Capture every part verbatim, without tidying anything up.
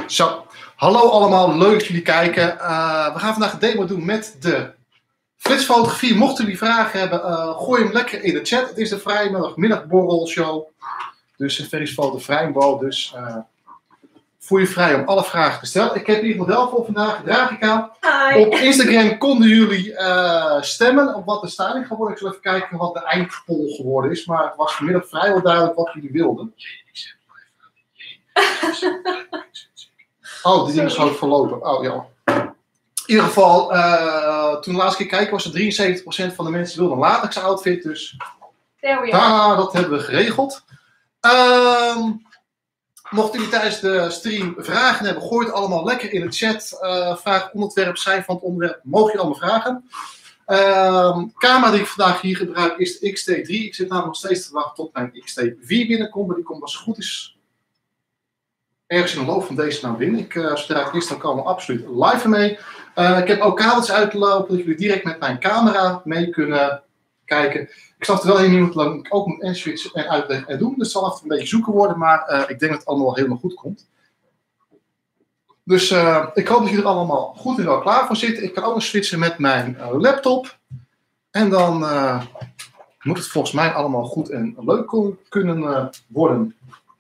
Zo, hallo allemaal, leuk dat jullie kijken. Uh, we gaan vandaag een demo doen met de flitsfotografie. Mochten jullie vragen hebben, uh, gooi hem lekker in de chat. Het is de vrijdagmiddagborrelshow. Dus een Verisfoto Vrijbo. Dus uh, voel je vrij om alle vragen te stellen. Ik heb hier het model voor vandaag, draag ik aan. Hi. Op Instagram konden jullie uh, stemmen op wat de styling gaat worden. Ik zal even kijken wat de eindpoll geworden is. Maar het was vanmiddag vrijwel duidelijk wat jullie wilden. Oh, die ding is gewoon verlopen. Oh ja. In ieder geval, uh, toen de laatste keer kijken was er drieënzeventig procent van de mensen wilden een latex outfit. Dus ah, dat hebben we geregeld. Um, mochten jullie tijdens de stream vragen hebben, gooi het allemaal lekker in de chat. Uh, vraag onderwerp zijn van het onderwerp. Mogen je allemaal vragen. Um, camera die ik vandaag hier gebruik is de X T drie. Ik zit namelijk nog steeds te wachten tot mijn X T vier binnenkomt. Maar die komt als het goed is ergens in de loop van deze nou binnen. Ik, uh, zodra het is, dan komen we absoluut live mee. Uh, ik heb ook kabels uitgelopen, dat jullie direct met mijn camera mee kunnen kijken. Ik snap er wel heel niet lang ook moet en-switchen en uitleggen en doen. Dus het zal af en toe een beetje zoeken worden, maar uh, ik denk dat het allemaal wel helemaal goed komt. Dus uh, ik hoop dat jullie er allemaal goed en wel klaar voor zitten. Ik kan ook nog switchen met mijn uh, laptop. En dan uh, moet het volgens mij allemaal goed en leuk kunnen uh, worden.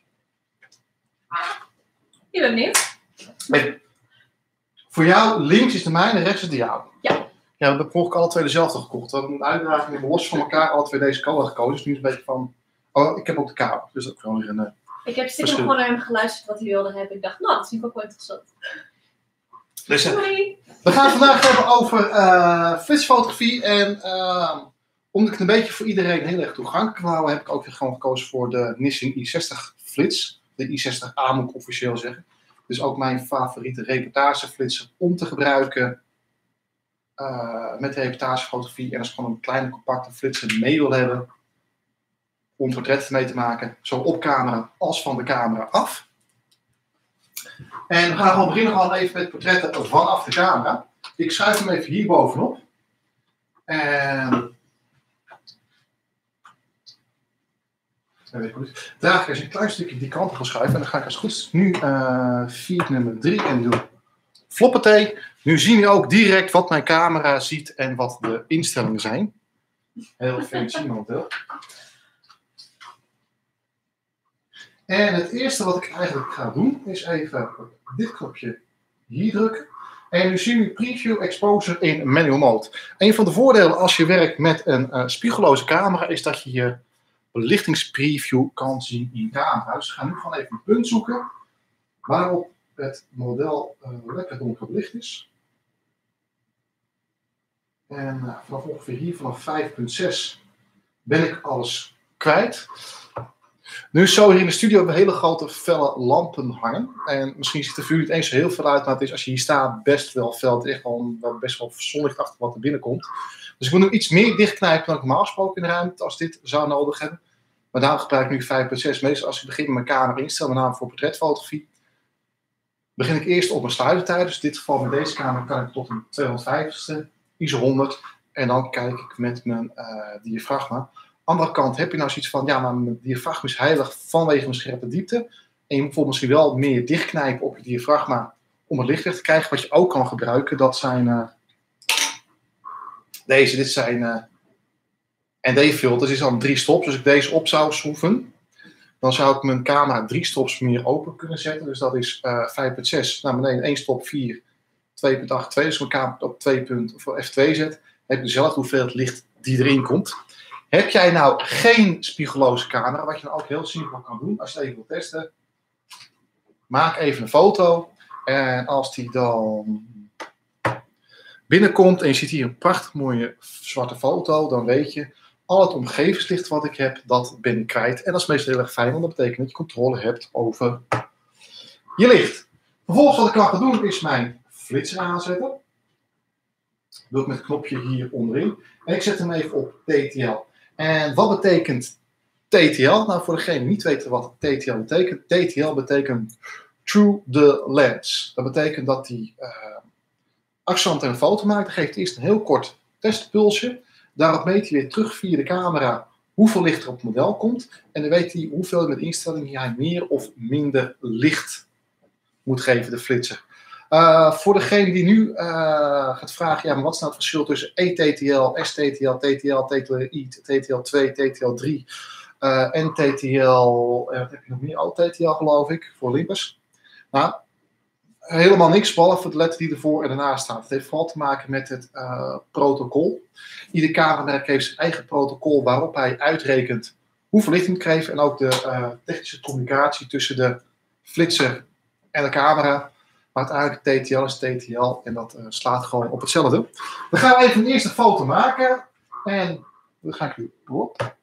Je bent benieuwd? Nee. Voor jou, links is de mijne, rechts is de jou. Ja. Ja, we hebben vorige alle twee dezelfde gekocht. We hebben een uitdaging, we hebben los van elkaar alle twee deze color gekozen. Dus nu is het een beetje van, oh, ik heb ook de kabel. Dus dat is gewoon weer een uh, Ik heb stiekem gewoon naar hem geluisterd wat hij wilde hebben. Ik dacht, nou, dat is ook wel interessant. Dus, uh, we gaan het vandaag hebben over uh, flitsfotografie. En uh, omdat ik het een beetje voor iedereen heel erg toegankelijk wil houden, heb ik ook weer gewoon gekozen voor de Nissin I zestig flits. De I zestig A moet ik officieel zeggen. Dus ook mijn favoriete reportageflitser om te gebruiken uh, met reportagefotografie. En als ik gewoon een kleine compacte flitser mee wil hebben om portretten mee te maken. Zowel op camera als van de camera af. En we gaan gewoon beginnen gewoon even met portretten vanaf de camera. Ik schuif hem even hier bovenop. En draag ik eens een klein stukje die kant op gaan schuiven. En dan ga ik als goed is nu uh, vier nummer drie en doe floppatee. Nu zien we ook direct wat mijn camera ziet en wat de instellingen zijn. Heel fancy momenteel. En het eerste wat ik eigenlijk ga doen is even dit knopje hier drukken. En nu zien we Preview Exposure in Manual Mode. Een van de voordelen als je werkt met een uh, spiegelloze camera is dat je je belichtingspreview kan zien in camera. Dus we gaan nu gewoon even een punt zoeken waarop het model uh, lekker donker belicht is. En uh, vanaf ongeveer hier, vanaf vijf punt zes, ben ik alles kwijt. Nu is zo hier in de studio hebben we hele grote felle lampen hangen. En misschien ziet er voor jullie het eens zo heel veel uit, maar het is als je hier staat best wel fel. Het is echt wel, wel best wel zonlicht achter wat er binnenkomt. Dus ik moet nu iets meer dichtknijpen dan ik normaal gesproken in de ruimte als dit zou nodig hebben. Maar daarom gebruik ik nu vijf punt zes. Meestal als ik begin met mijn camera instel, met name voor portretfotografie, begin ik eerst op mijn sluitertijd. Dus in dit geval met deze camera kan ik tot een tweehonderdvijftigste, I S O honderd. En dan kijk ik met mijn uh, diafragma. Andere kant heb je nou zoiets van, ja, maar mijn diafragma is heilig vanwege mijn scherpe diepte. En je moet bijvoorbeeld misschien wel meer dichtknijpen op je diafragma om het licht weg te krijgen. Wat je ook kan gebruiken, dat zijn uh, deze. Dit zijn uh, N D-filters. Dit is dan drie stops. Dus als ik deze op zou schroeven, dan zou ik mijn camera drie stops meer open kunnen zetten. Dus dat is uh, vijf punt zes naar beneden, één stop, vier, twee punt acht, twee. Dus als ik mijn camera op twee, F twee zet, heb je dezelfde hoeveelheid licht die erin komt. Heb jij nou geen spiegelloze camera, wat je dan ook heel simpel kan doen, als je het even wil testen, maak even een foto. En als die dan binnenkomt en je ziet hier een prachtig mooie zwarte foto, dan weet je, al het omgevingslicht wat ik heb, dat ben ik kwijt. En dat is meestal heel erg fijn, want dat betekent dat je controle hebt over je licht. Vervolgens wat ik kan gaan doen, is mijn flitser aanzetten. Dat doe ik met het knopje hier onderin. En ik zet hem even op T T L. En wat betekent T T L? Nou, voor degene die niet weten wat T T L betekent. T T L betekent Through the Lens. Dat betekent dat die uh, accent een foto maakt. Dan geeft hij eerst een heel kort testpulsje. Daarop meet hij weer terug via de camera hoeveel licht er op het model komt. En dan weet hij hoeveel met instellingen hij meer of minder licht moet geven, de flitser. Uh, voor degene die nu uh, gaat vragen, ja, maar wat is nou het verschil tussen E T T L, S T T L, T T L, T T L I, T T L twee, T T L drie uh, en T T L, uh, wat heb je nog meer? Oh, T T L geloof ik, voor Olympus. Nou, helemaal niks, behalve de letter die ervoor en daarna staat. Het heeft vooral te maken met het uh, protocol. Ieder kamermerk heeft zijn eigen protocol waarop hij uitrekent hoeveel licht hij moet geven en ook de uh, technische communicatie tussen de flitser en de camera. Maar uiteindelijk T T L is T T L en dat uh, slaat gewoon op hetzelfde. Dan gaan we even een eerste foto maken en dan ga ik nu op.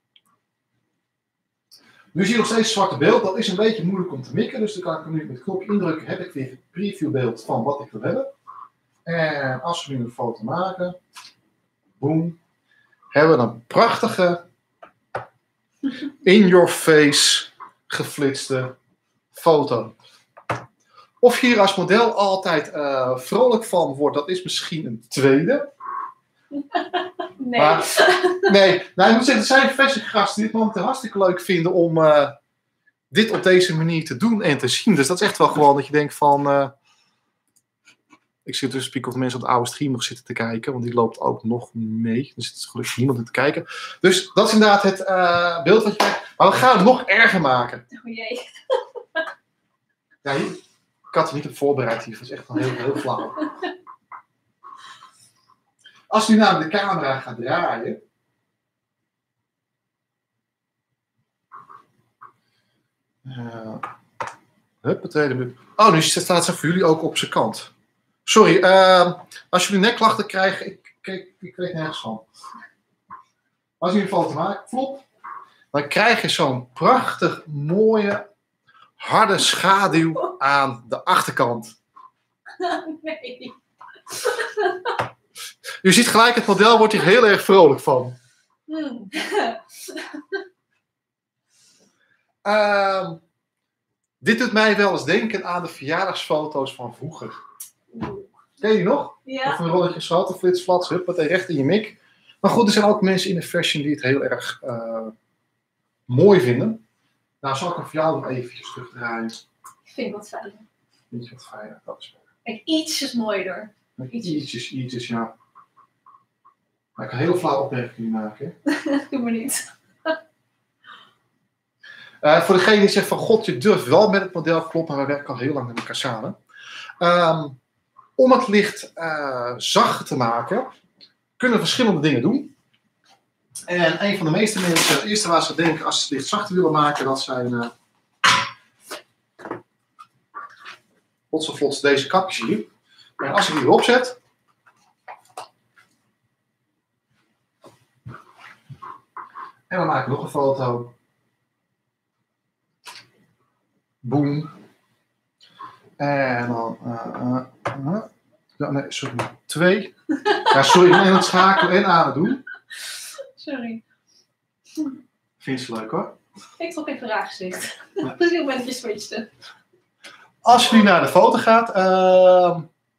Nu zie je nog steeds het zwarte beeld. Dat is een beetje moeilijk om te mikken. Dus dan kan ik nu met het knopje indrukken. Heb ik weer een previewbeeld van wat ik wil hebben. En als we nu een foto maken. Boom. Hebben we een prachtige in your face geflitste foto. Of je hier als model altijd uh, vrolijk van wordt. Dat is misschien een tweede. Nee. Maar, nee, nou, ik moet zeggen, er zijn fashiongasten die het momenteel hartstikke leuk vinden om uh, dit op deze manier te doen en te zien. Dus dat is echt wel gewoon dat je denkt van... Uh, ik zit dus spieken of de mensen op de oude stream nog zitten te kijken, want die loopt ook nog mee. Er zit gelukkig niemand in te kijken. Dus dat is inderdaad het uh, beeld wat je krijgt. Maar we gaan het nog erger maken. Oh jee. Ja, hier, ik had er niet op voorbereid hier, dat is echt wel heel, heel flauw. Als u namelijk de camera gaat draaien. Uh, huppatee, oh, nu staat ze voor jullie ook op zijn kant. Sorry, uh, als jullie nekklachten krijgen, ik, ik, ik weet nergens van. Als jullie een foto maken, flop, dan krijg je zo'n prachtig mooie, harde schaduw aan de achterkant. Nee. U ziet gelijk, het model wordt hier heel erg vrolijk van. Hmm. Uh, dit doet mij wel eens denken aan de verjaardagsfoto's van vroeger. Ken je die nog? Ja. Of een rolletje zout, een flits, flats, hup, wat recht in je mik. Maar goed, er zijn ook mensen in de fashion die het heel erg uh, mooi vinden. Nou, zal ik hem voor jou nog eventjes terugdraaien. Ik vind het wat fijner. Iets wat fijner, dat is wel. Kijk, ietsjes mooier. Ietsjes, ietsjes, ietsjes, ja. Maar ik kan heel flauw opmerkingen maken. Doe maar niet. Uh, voor degene die zegt van god, je durft wel met het model, klopt, maar we werken al heel lang met elkaar samen. Um, om het licht uh, zachter te maken, kunnen we verschillende dingen doen. En een van de meeste mensen, het eerste waar ze denken als ze het licht zachter willen maken, dat zijn uh, plots deze kapjes hier. En als ik die erop zet, en we maken nog een foto. Boom. En dan... Uh, uh, uh. Ja, nee, sorry. Twee. Ja, sorry, ik ben aan het schakelen en aan het doen. Sorry. Vind je het leuk hoor? Ik trok even raar gezicht. Ja. Dus heel ben je switchte. Als je nu naar de foto gaat... Uh,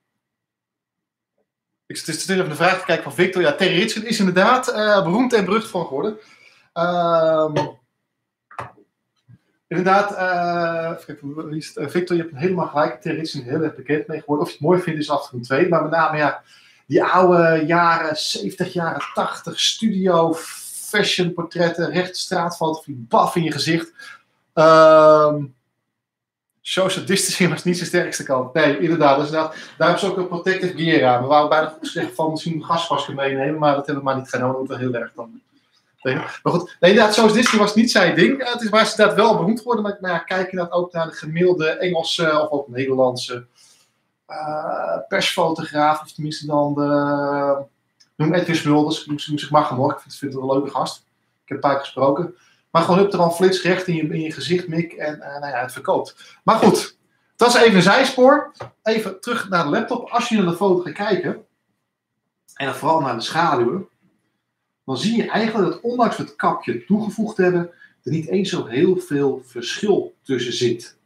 ik zit dus even de vraag te kijken van Victor. Ja, Terry Ritsen is inderdaad uh, beroemd en berucht van geworden. Uh, Inderdaad, uh, Victor, je hebt helemaal gelijk. Terry Ritsen is heel erg bekend mee geworden. Of je het mooi vindt is af en toe twee. Maar met name ja, die oude jaren zeventig, jaren tachtig studio, fashion portretten, rechte straatfotografie, baf in je gezicht. Um, social distancing was niet zijn sterkste kant. Nee, inderdaad. Dus inderdaad daar hebben ze ook een protective gear aan. We waren bijna goed gezegd van misschien een gasmasker meenemen, maar dat hebben we maar niet gedaan. Dat was heel erg dan. Maar goed, nee, inderdaad, Social Disney was niet zijn ding. Het is maar ze inderdaad wel beroemd geworden. Maar nou ja, kijk inderdaad ook naar de gemiddelde Engelse of ook Nederlandse uh, persfotograaf. Of tenminste dan de... Noem Edwin Smulders. Noem zich maar hoor. Ik vind, vind het wel een leuke gast. Ik heb een paar keer gesproken. Maar gewoon heb er al flits recht in je, in je gezicht, Mick. En uh, nou ja, het verkoopt. Maar goed, dat is even een zijspoor. Even terug naar de laptop. Als je naar de foto gaat kijken. En dan vooral naar de schaduwen. Dan zie je eigenlijk dat ondanks we het kapje toegevoegd hebben, er niet eens zo heel veel verschil tussen zit.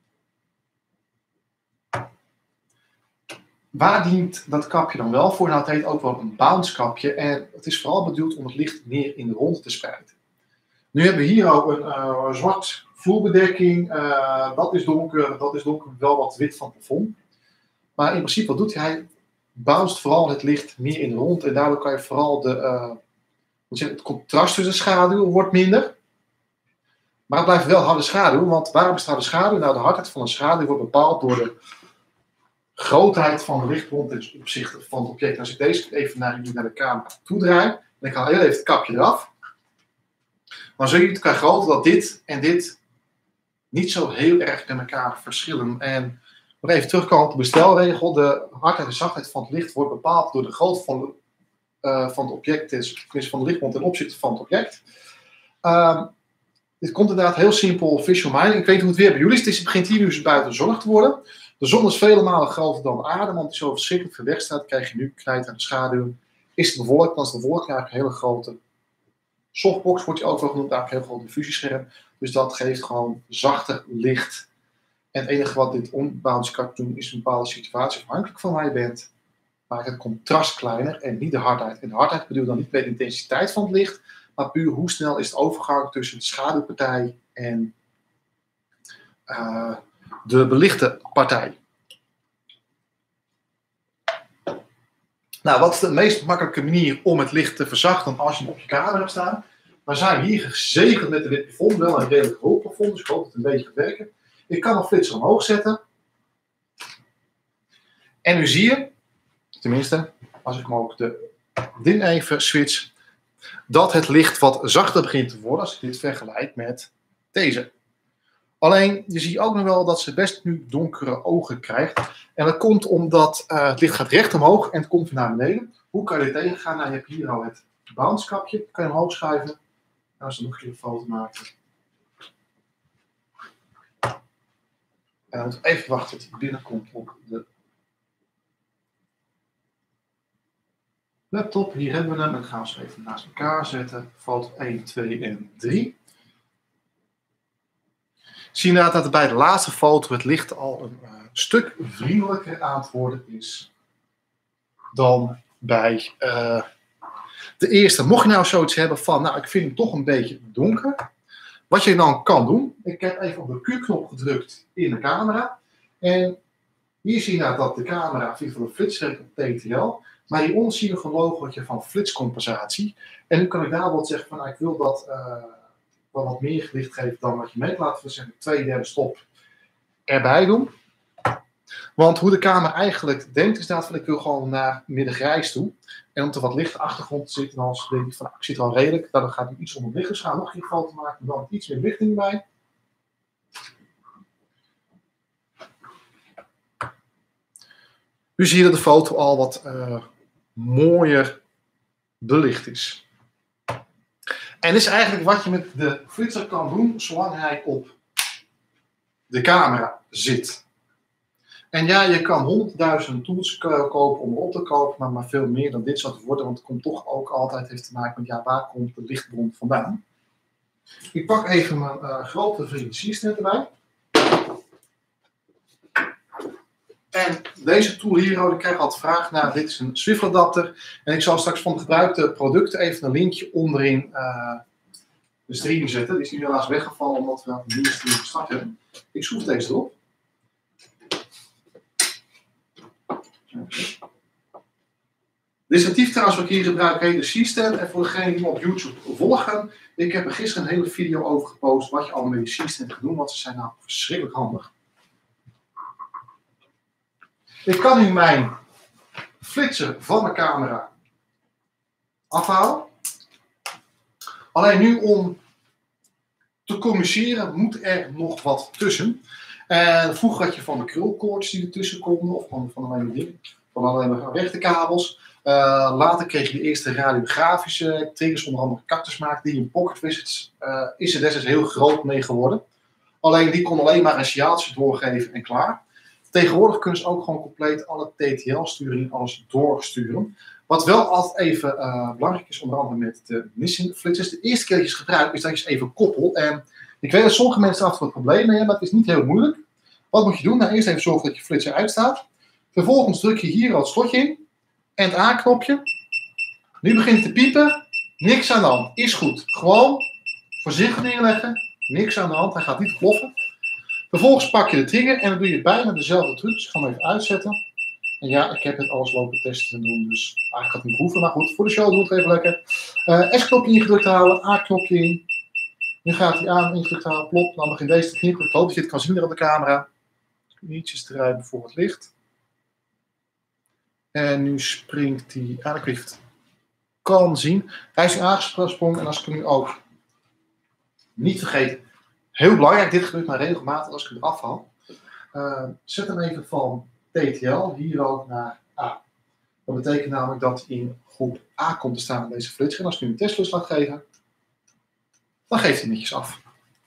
Waar dient dat kapje dan wel voor? Nou, het heet ook wel een bounce kapje en het is vooral bedoeld om het licht meer in de rondte te spreiden. Nu hebben we hier ook een uh, zwart vloerbedekking, uh, dat is donker, dat is donker, wel wat wit van het plafond. Maar in principe, wat doet hij? Hij bouwt vooral het licht meer in de rond en daardoor kan je vooral de, uh, het contrast tussen de schaduw wordt minder. Maar het blijft wel harde schaduw, want waarom bestaat de schaduw? Nou, de hardheid van een schaduw wordt bepaald door de grootheid van de lichtbron ten opzichte van het object. Als ik deze even naar, naar de camera toe draai, dan ik haal heel even het kapje eraf. Dan zul je qua grootte dat dit en dit niet zo heel erg met elkaar verschillen. En nog even terugkomen op de bestelregel. De hardheid en zachtheid van het licht wordt bepaald door de grootte van, de, uh, van het object, dus van de lichtbron ten opzichte van het object. Um, dit komt inderdaad heel simpel visual mining. Ik weet niet hoe het weer bij jullie is. Het begint hier nu eens buiten zonnig te worden. De zon is vele malen groter dan de aarde, want die zo verschrikkelijk ver weg staat. Krijg je nu knijt aan de schaduw. Is het bewolkt, dan is de wolk eigenlijk een hele grote softbox, wordt die ook wel genoemd, eigenlijk een heel groot diffusiescherm. Dus dat geeft gewoon zachter licht. En het enige wat dit onbounce kan doen, is een bepaalde situatie, afhankelijk van waar je bent, maakt het contrast kleiner en niet de hardheid. En de hardheid bedoel dan niet bij de intensiteit van het licht, maar puur hoe snel is de overgang tussen de schaduwpartij en uh, de belichte partij. Nou, wat is de meest makkelijke manier om het licht te verzachten als je hem op je kamer hebt staan? Dan zijn we hier gezekerd met de wit plafond, wel een redelijk hoog plafond, dus ik hoop dat het een beetje gaat werken. Ik kan een flitser omhoog zetten. En nu zie je, tenminste, als ik hem ook de dim even switch, dat het licht wat zachter begint te worden als ik dit vergelijk met deze. Alleen, je ziet ook nog wel dat ze best nu donkere ogen krijgt. En dat komt omdat uh, het licht gaat recht omhoog en het komt weer naar beneden. Hoe kan je dit tegengaan? Nou, je hebt hier al het bounce kapje. Kan je hem omhoog schuiven. En als we nog een keer een foto maken. En dan moet ik even wachten tot hij binnenkomt op de laptop. Hier hebben we hem. Dan gaan we ze even naast elkaar zetten. Foto één, twee en drie. Zie je dat er bij de laatste foto het licht al een uh, stuk vriendelijker aan het worden is dan bij uh, de eerste. Mocht je nou zoiets hebben van, nou ik vind hem toch een beetje donker. Wat je dan kan doen, ik heb even op de Q-knop gedrukt in de camera. En hier zie je nou dat de camera via de flitser op T T L. Maar hieronder zie je nog een logootje van flitscompensatie. En nu kan ik daar wat zeggen van, nou, ik wil dat uh, wel wat meer licht geven dan wat je mee laat. Dus een twee derde stop erbij doen. Want hoe de camera eigenlijk denkt is dat van, ik wil gewoon naar middengrijs toe. En om er wat lichte achtergrond te zitten, dan denk ik van, nou, ik zit er al redelijk. Dan gaat hij iets onder het licht. Dus gaan nog geen foto maken, dan iets meer lichting bij. Nu zie je dat de foto al wat uh, mooier belicht is. En dit is eigenlijk wat je met de flitser kan doen, zolang hij op de camera zit. En ja, je kan honderdduizend tools kopen om op te kopen, maar, maar veel meer dan dit zou het worden, want het komt toch ook altijd heeft te maken met, ja, waar komt de lichtbron vandaan? Ik pak even mijn uh, grote vriend C-stand erbij. En deze tool hier, ik krijg altijd vraag naar, dit is een Swivel adapter. En ik zal straks van de gebruikte producten even een linkje onderin uh, de stream zetten. Die is nu helaas weggevallen omdat we een nieuwe stream gestart hebben. Ik schroef deze erop. Dit statief trouwens wat ik hier gebruik heet de C-stand. En voor degenen die me op YouTube volgen, ik heb er gisteren een hele video over gepost wat je allemaal met die C-stand gaat doen, want ze zijn nou verschrikkelijk handig. Ik kan nu mijn flitser van mijn camera afhalen. Alleen nu om te communiceren moet er nog wat tussen. En vroeger had je van de krulkoorts die ertussen konden, of van, van alleen maar dingen, van alleen maar rechte kabels. Uh, later kreeg je de eerste radiografische triggers, onder andere cactusmaak, die in pocket visits uh, is er destijds heel groot mee geworden. Alleen die kon alleen maar een signaaltje doorgeven en klaar. Tegenwoordig kunnen ze ook gewoon compleet alle T T L-sturingen alles doorsturen. Wat wel altijd even uh, belangrijk is, onder andere met de Nissin flitsers. De eerste keer dat je ze gebruikt, is dat je ze even koppelt. En ik weet dat sommige mensen af en toe wat problemen hebben, maar het is niet heel moeilijk. Wat moet je doen? Nou, eerst even zorgen dat je flitser uitstaat. Vervolgens druk je hier al het slotje in. En het aanknopje. Nu begint het te piepen. Niks aan de hand. Is goed. Gewoon voorzichtig neerleggen. Niks aan de hand, hij gaat niet ploffen. Vervolgens pak je de trigger en dan doe je bijna dezelfde truc. Dus ik ga hem even uitzetten. En ja, ik heb het alles lopen testen en doen, dus eigenlijk had ik niet hoeven. Maar goed, voor de show doen we het even lekker. Uh, S-knopje ingedrukt houden, A-knopje in. Nu gaat hij aan, ingedrukt houden, plop. Dan begint deze te knipperen. Ik hoop dat je het kan zien hier op de camera. Ietsjes draaien voor het licht. En nu springt hij aan. Ik weet het kan zien. Hij is aangesprongen en als ik hem nu ook niet vergeten. Heel belangrijk, dit gebeurt maar regelmatig als ik hem eraf haal. Uh, zet hem even van T T L hier ook naar A. Dat betekent namelijk dat hij in groep A komt te staan in deze flitser. En als ik nu een testlus laat geven, dan geeft hij netjes af.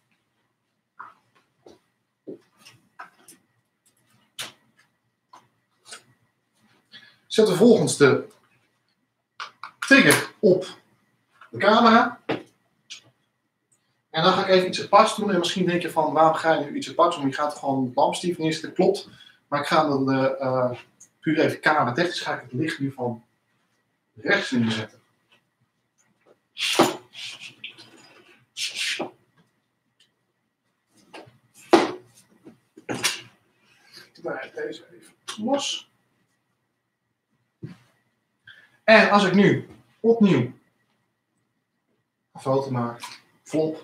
Zet vervolgens de trigger op de camera. En dan ga ik even iets aparts doen. En misschien denk je van, waarom ga je nu iets aparts doen? Je gaat gewoon het lampstief neerzetten, klopt. Maar ik ga dan uh, puur even camera technisch ga ik het licht nu van rechts neerzetten. Draai deze even los. En als ik nu opnieuw een foto maak, flop.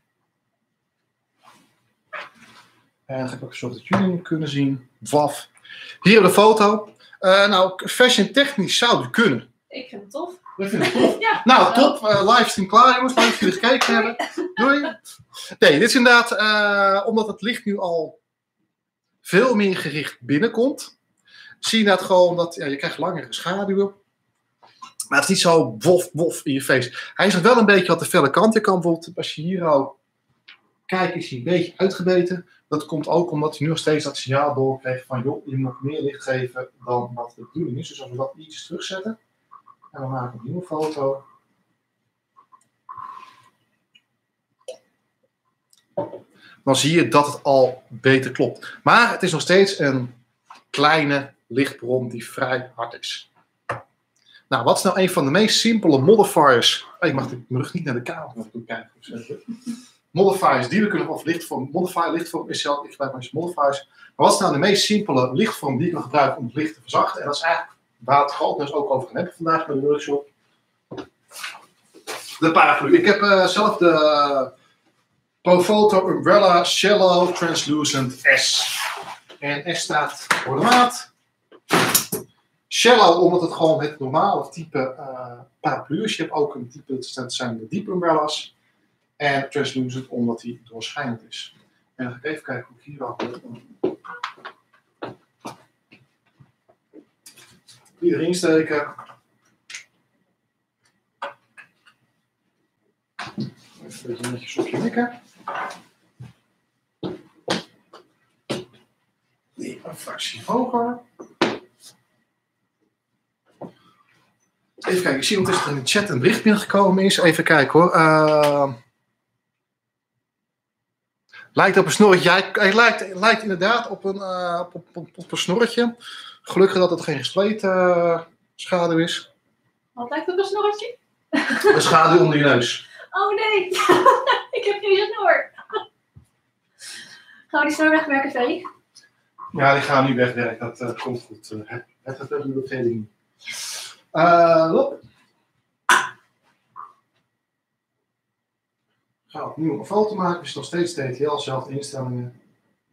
En dan ga ik ook zorgen dat jullie hem kunnen zien. Waf. Hier op de foto. Uh, nou, fashion technisch zou het kunnen. Ik vind het tof. Ik vind het tof. Ja, nou, top. Uh, livestream klaar, jongens. Leuk dat jullie gekeken hebben. Doei. Nee, dit is inderdaad, uh, omdat het licht nu al veel meer gericht binnenkomt. Zie je dat gewoon dat ja, je krijgt langere schaduwen. Maar het is niet zo wof, wof in je face. Hij is nog wel een beetje wat de felle kant. Je kan bijvoorbeeld, als je hier al kijkt, is hij een beetje uitgebeten. Dat komt ook omdat hij nu nog steeds dat signaal doorkrijgt van, joh, je moet nog meer licht geven dan wat de bedoeling is. Dus als we dat iets terugzetten. En we maken een nieuwe foto. Dan zie je dat het al beter klopt. Maar het is nog steeds een kleine lichtbron die vrij hard is. Nou, wat is nou een van de meest simpele modifiers? Oh, ik mag de rug niet naar de camera toe kijken. Modifiers die we kunnen of lichtvorm. Modifier, lichtvorm is zelf, ik gebruik maar eens modifiers. Maar wat is nou de meest simpele lichtvorm die ik kan gebruiken om het licht te verzachten? En dat is eigenlijk waar het grootness ook over gaan hebben vandaag bij de workshop. De paraplu. Ik heb uh, zelf de Profoto Umbrella Shallow Translucent S. En S staat voor de maat. Shallow, omdat het gewoon het normale type uh, paraplu is. Je hebt ook een type, dat zijn de deep umbrellas. En translucent, omdat die doorschijnend is. En dan ga ik even kijken hoe ik hier al die erin steken. Even een beetje netjes op je mikken. Die een fractie hoger. Even kijken, ik zie ondertussen er in de chat een bericht binnengekomen is. Even kijken hoor. Uh, lijkt op een snorretje. Hij, hij lijkt, lijkt inderdaad op een, uh, op, op, op een snorretje. Gelukkig dat het geen gespleten uh, schaduw is. Wat lijkt op een snorretje? Een schaduw onder je neus. Oh nee, ik heb geen snor. Gaan we die snor wegwerken, Felix? Ja, die gaan nu wegwerken. Dat uh, komt goed. Uh, het gaat even de training. Uh, lop. Ik ga opnieuw een foto maken. Dus nog steeds T T L, zelfde instellingen.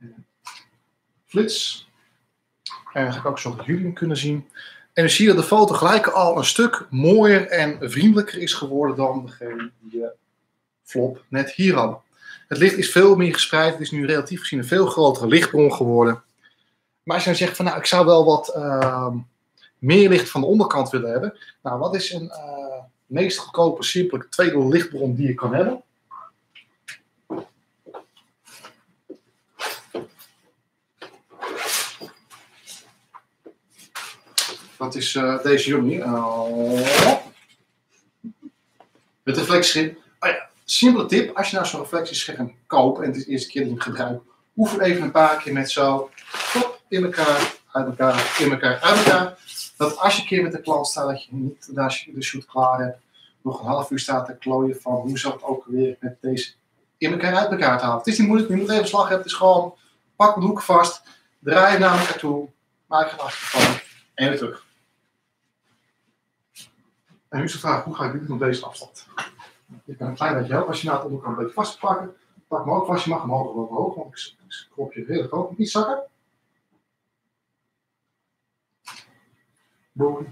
Flits. En dan ga ik ook zorgen dat jullie hem kunnen zien. En dan zie je dat de foto gelijk al een stuk mooier en vriendelijker is geworden dan degene die je flop net hier hadden. Het licht is veel meer gespreid. Het is nu relatief gezien een veel grotere lichtbron geworden. Maar als je dan zegt van nou, ik zou wel wat uh, meer licht van de onderkant willen hebben. Nou, wat is een uh, meest goedkope, simpele tweede lichtbron die je kan hebben? Dat is uh, deze jongen hier. Oh. Met reflectiescherm. Oh ja, simpele tip. Als je nou zo'n reflectiescherm koopt en het is de eerste keer dat je hem gebruikt. Oefen even een paar keer met zo. Top, in elkaar, uit elkaar, in elkaar, uit elkaar. Dat als je een keer met de klant staat, dat je niet, als je de shoot klaar hebt, nog een half uur staat te klooien van hoe zou het ook weer met deze in elkaar uit elkaar te halen. Het is niet moeilijk, je moet even slag hebben. Het is gewoon, pak de hoek vast, draai naar elkaar toe, maak een afstand en weer terug. En nu is de vraag, hoe ga ik dit op deze afstand? Je kan een klein beetje helpen. Als je nou het onderkant een beetje vast pakken, pak hem ook vast. Je mag hem hoog of hoog, want ik krop je redelijk hoog. Niet zakken. Boom.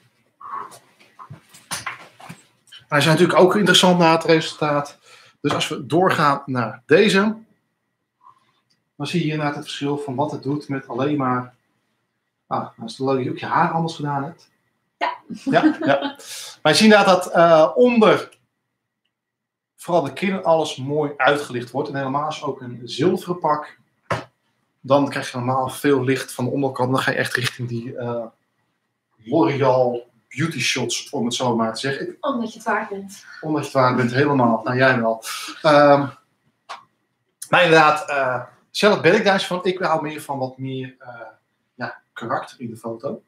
Hij is natuurlijk ook interessant naar het resultaat. Dus als we doorgaan naar deze, dan zie je inderdaad het verschil van wat het doet met alleen maar. Ah, als je ook je haar anders gedaan hebt. Ja. Ja, ja. Maar je ziet inderdaad dat uh, onder vooral de kin alles mooi uitgelicht wordt. En helemaal als ook een zilveren pak, dan krijg je normaal veel licht van de onderkant. Dan ga je echt richting die uh, L'Oreal beauty shots, om het zo maar te zeggen. Omdat je het waard bent. Omdat je het waard bent, helemaal. Nou, jij wel. Um, maar inderdaad, uh, zelf ben ik daar eens van. Ik hou meer van wat meer uh, ja, karakter in de foto.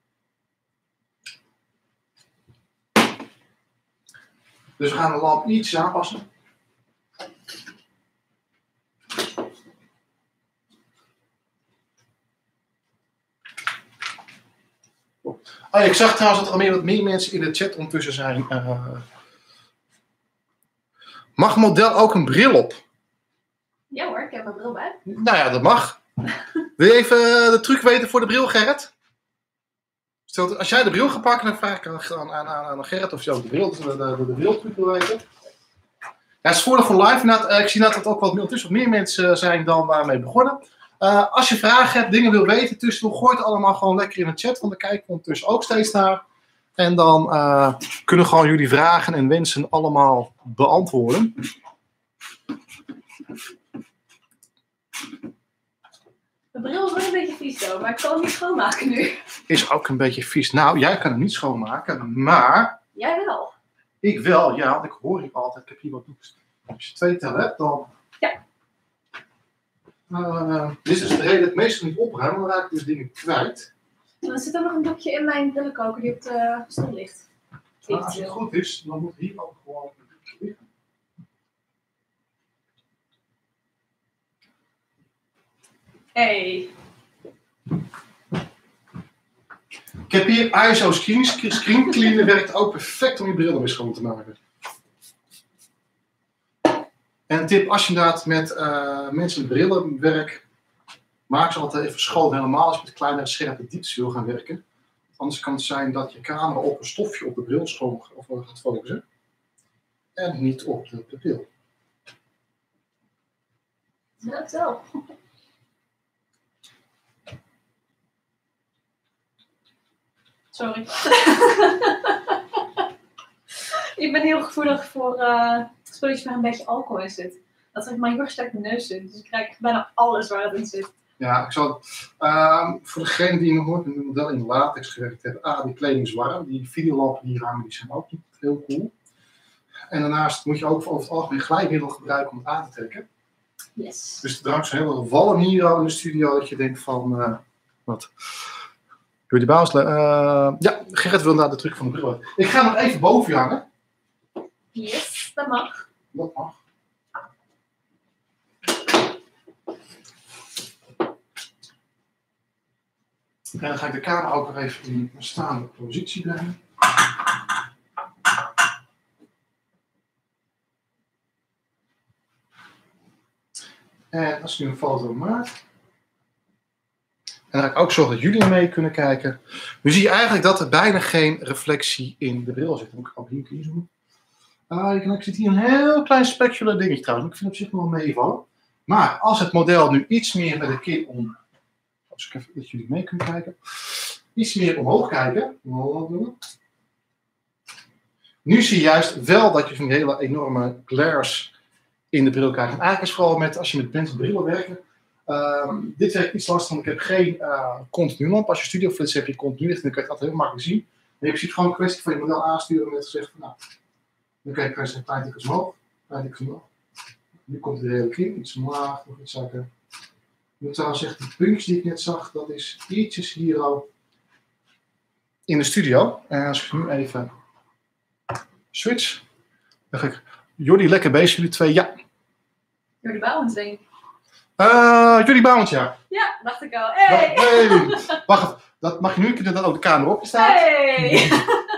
Dus we gaan de lamp iets aanpassen. Oh, ik zag trouwens dat er meer, wat meer mensen in de chat ondertussen zijn. Uh, mag het model ook een bril op? Ja hoor, ik heb een bril bij. Nou ja, dat mag. Wil je even de truc weten voor de bril, Gerrit? Stel, als jij de bril gaat pakken, dan vraag ik aan, aan, aan, aan Gerrit of je ook de bril, de, de, de briltruc wil weten. Ja, het is voordeel van live. Uh, ik zie dat er ook wat ondertussen meer mensen zijn dan waarmee begonnen. Uh, als je vragen hebt, dingen wil weten, tussendoor gooi het allemaal gewoon lekker in de chat, want daar kijken we ondertussen ook steeds naar. En dan uh, kunnen gewoon jullie vragen en wensen allemaal beantwoorden. De bril is wel een beetje vies zo, maar ik kan hem niet schoonmaken nu. Is ook een beetje vies. Nou, jij kan hem niet schoonmaken, maar... Jij wel. Ik wel, ja, want ik hoor hier altijd, ik heb hier wat doekjes. Als je twee tellen hebt, dan... Ja. Uh, dit is dus de reden dat ik meestal niet opruim, dan raak ik dus dingen kwijt. En er zit ook nog een doekje in mijn billenkoker die op de stoel ligt. Maar als het goed is, dan moet hier ook gewoon een doekje liggen. Hey. Ik heb hier I S O Screen, screen Cleaner, werkt ook perfect om je bril weer schoon te maken. En een tip, als je inderdaad met uh, mensen met brillen werkt, maak ze altijd even schoon. Helemaal als je met kleinere scherpe dieptes wil gaan werken. Anders kan het zijn dat je camera op een stofje op de bril schoon of gaat focussen. En niet op de pupil. Ja, zo. Sorry. Ik ben heel gevoelig voor uh, spulletjes waar een beetje alcohol in zit. Dat trekt mij heel erg sterk de neus in. Dus ik krijg bijna alles waar het in zit. Ja, ik zal uh, voor degene die nog nooit met een model in latex gewerkt hebben. Ah, die kleding is warm. Die videolampen die hier hangen, die zijn ook niet heel cool. En daarnaast moet je ook over het algemeen glijmiddel gebruiken om het aan te trekken. Yes. Dus er hangt zo'n hele walm hier al in de studio dat je denkt van... Uh, wat... Doe je die baas? Uh, ja, Gerrit wil naar de truc van de bril. Ik ga nog even boven je hangen. Yes, dat mag. Dat mag. En dan ga ik de camera ook nog even in een staande positie brengen. En als ik nu een foto maak... En dan ga ik ook zorgen dat jullie mee kunnen kijken. Nu zie je eigenlijk dat er bijna geen reflectie in de bril zit. Dan moet ik ook hier kiezen. Uh, ik zit hier een heel klein specular dingetje trouwens. Ik vind het op zich nog wel meevallen. Maar als het model nu iets meer met de kin om... Als ik even dat jullie mee kunnen kijken. Iets meer omhoog kijken. Nu zie je juist wel dat je zo'n hele enorme glares in de bril krijgt. En eigenlijk is vooral met, als je met mensen brillen werken... Um, dit werkt iets lastig, want ik heb geen uh, continu lamp. Als je studioflits hebt, je continu licht, dan kan je het altijd heel makkelijk zien. Maar je ziet gewoon een kwestie van je model aansturen en net gezegd van nou, dan kijk je een klein tikje omhoog, klein tikje omhoog. Nu komt de hele kin, iets omlaag, nog iets zakken. Ik moet trouwens zeggen, die puntjes die ik net zag, dat is ietsjes hier al in de studio. En als ik nu even switch, dan ga ik, jullie lekker bezig, jullie twee, ja. Jordi Bouwens, denk ik. Uh, Jordi Bouwens, ja. Ja, dacht ik al. Hey! hey. Wacht, dat mag je nu kunnen dat ook de camera op je staat. Hey!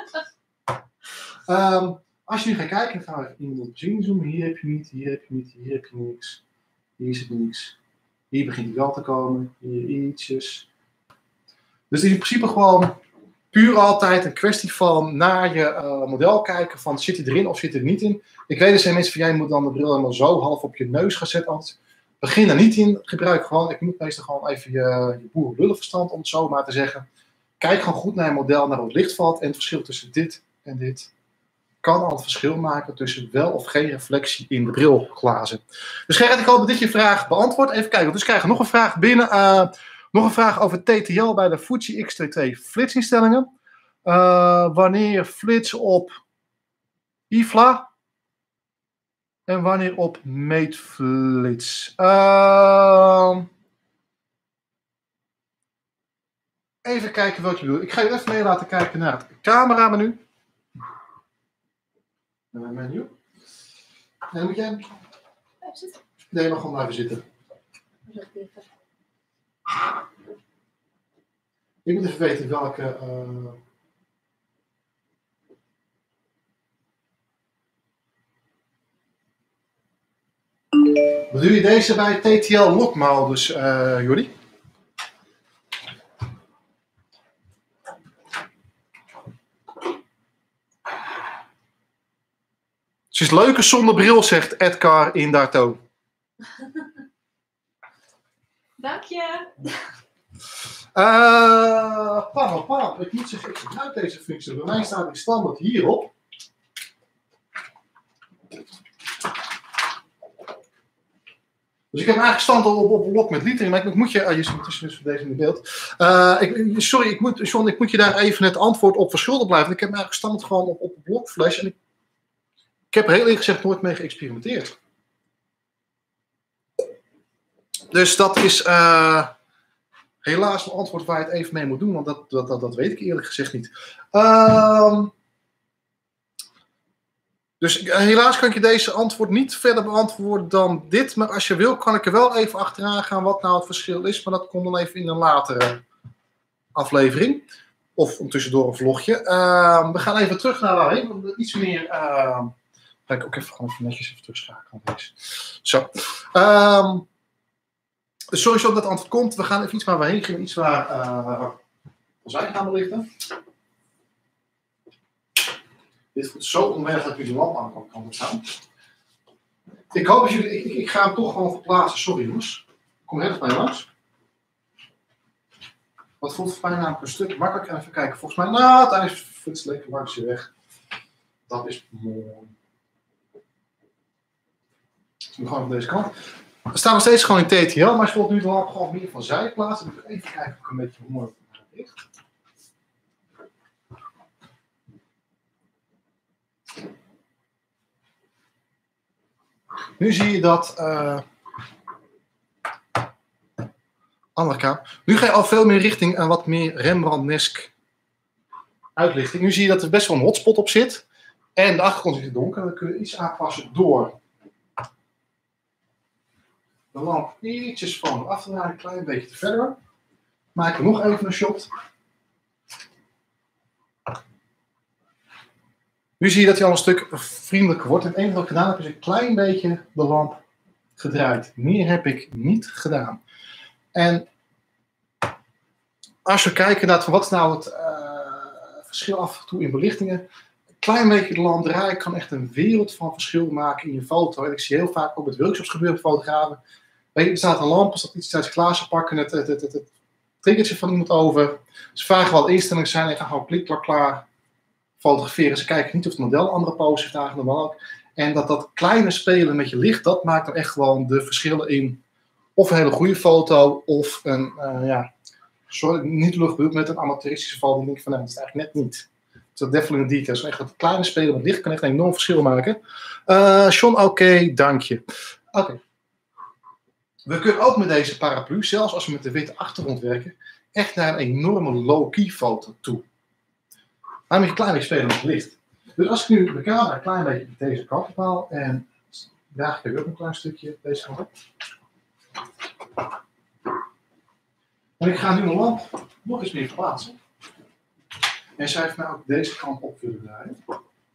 um, als je nu gaat kijken, dan gaan we even iemand op zien zoomen. Hier heb je niet, hier heb je niet, hier heb je niks. Hier zit niks. Hier begint hij wel te komen. Hier ietsjes. Dus het is in principe gewoon puur altijd een kwestie van naar je uh, model kijken van zit hij erin of zit hij er niet in. Ik weet er zijn mensen van jij moet dan de bril helemaal zo half op je neus gaan zetten. Altijd. Begin er niet in. Gebruik gewoon, ik moet meestal gewoon even je, je boerenlullenverstand om het zo maar te zeggen. Kijk gewoon goed naar je model, naar hoe het licht valt en het verschil tussen dit en dit. Kan al het verschil maken tussen wel of geen reflectie in de brilglazen. Dus Gerrit, ik hoop dat dit je vraag beantwoordt. Even kijken, dus we krijgen nog een vraag binnen. Uh, nog een vraag over T T L bij de Fuji X T twee flitsinstellingen. Uh, wanneer flits op I F L A en wanneer op meetflits. Uh, even kijken wat je bedoelt. Ik ga je even mee laten kijken naar het cameramenu. Uh, menu. En moet jij... Nee, je mag gewoon blijven zitten. Ik moet even weten welke... Uh... Bedoel je deze bij T T L Lockmodus, uh, Jordi? Ze is leuker zonder bril, zegt Edgar in Darto. Dank je. Uh, pam, pam. Ik moet zeggen, ik gebruik deze functie. Bij mij staat die standaard hierop. Dus ik heb eigenlijk standaard op, op lok met liter. Maar ik moet je... Ah, je ziet tussen dus deze in beeld. Uh, ik, sorry, ik moet, John, ik moet je daar even het antwoord op verschuldigd blijven. Ik heb eigenlijk standaard gewoon op, op blokflash. En ik, ik heb er heel eerlijk gezegd nooit mee geëxperimenteerd. Dus dat is uh, helaas een antwoord waar je het even mee moet doen. Want dat, dat, dat, dat weet ik eerlijk gezegd niet. Uh, dus uh, helaas kan ik je deze antwoord niet verder beantwoorden dan dit. Maar als je wil kan ik er wel even achteraan gaan wat nou het verschil is. Maar dat komt dan even in een latere aflevering. Of tussendoor een vlogje. Uh, we gaan even terug naar waarheen. Want iets meer... Uh, ga ik ook even, gewoon even netjes even terugschakelen. Zo. Uh, Sowieso dat het antwoord komt. We gaan even iets waar we heen gaan. Iets waar uh, ons eigen gaan belichten. Dit voelt zo onwennig dat ik nu de lamp aan kan, kan staan. Ik hoop dat jullie... Ik, ik, ik ga hem toch gewoon verplaatsen. Sorry jongens. Kom er even bij langs. Wat voelt voor mij namelijk een stuk makkelijker. Even kijken. Volgens mij... Nou, uiteindelijk is het lekker langs je weg. Dat is mooi. Nu gewoon op deze kant. We staan nog steeds gewoon in T T L, maar als je nu de lamp gewoon meer van zij plaatsen, dan moet ik even kijken of ik een beetje mooi op het licht. Nu zie je dat. Uh, andere kamer. Nu ga je al veel meer richting een wat meer Rembrandt-esk uitlichting. Nu zie je dat er best wel een hotspot op zit. En de achtergrond is donker. Dan kun je iets aanpassen door de lamp ietsjes van af te draaien, een klein beetje te verder. Maak er nog even een shot. Nu zie je dat hij al een stuk vriendelijker wordt. En het enige wat ik gedaan heb is een klein beetje de lamp gedraaid. Meer heb ik niet gedaan. En als we kijken naar wat is nou het uh, verschil af en toe in belichtingen. Een klein beetje de lamp draaien kan echt een wereld van verschil maken in je foto. En ik zie heel vaak ook met workshops gebeuren fotografen. Weet je, er staat een lamp, er staat iets uit glazen pakken, het, het, het, het, het triggertje van iemand over. Ze vragen wat instellingen zijn en gaan gewoon klik, klak, klaar fotograferen. Ze kijken niet of het model een andere pose heeft aangenomen ook. En dat dat kleine spelen met je licht, dat maakt dan echt gewoon de verschillen in of een hele goede foto of een, uh, ja, sorry, niet luchtbeeld met een amateuristische foto. Dan denk ik van, nee, dat is eigenlijk net niet. Dat is definitely een detail. Dus echt dat kleine spelen met licht kan echt een enorm verschil maken. Uh, John, oké, okay, dank je. Oké. Okay. We kunnen ook met deze paraplu, zelfs als we met de witte achtergrond werken, echt naar een enorme low-key foto toe. Dan moet je een klein beetje spelen met het licht. Dus als ik nu de camera een klein beetje op deze kant haal en Ja, ik heb ook een klein stukje deze kant op. En ik ga nu mijn lamp nog eens meer verplaatsen. En zij heeft mij ook deze kant op willen draaien.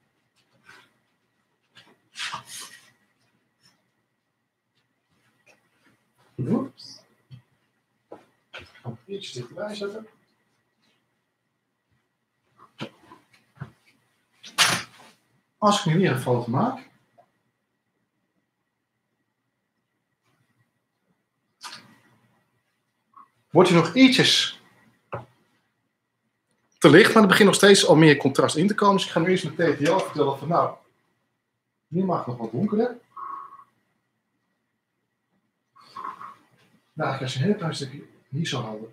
Oeps. Ik ga hem ietsje dichterbij zetten. Als ik nu weer een foto maak. Wordt hij nog ietsjes te licht, maar er begint nog steeds al meer contrast in te komen. Dus ik ga nu eerst met T T L vertellen van nou, hier mag het nog wat donkerder. Nou, ik ga ze een heel klein stukje hier zo houden.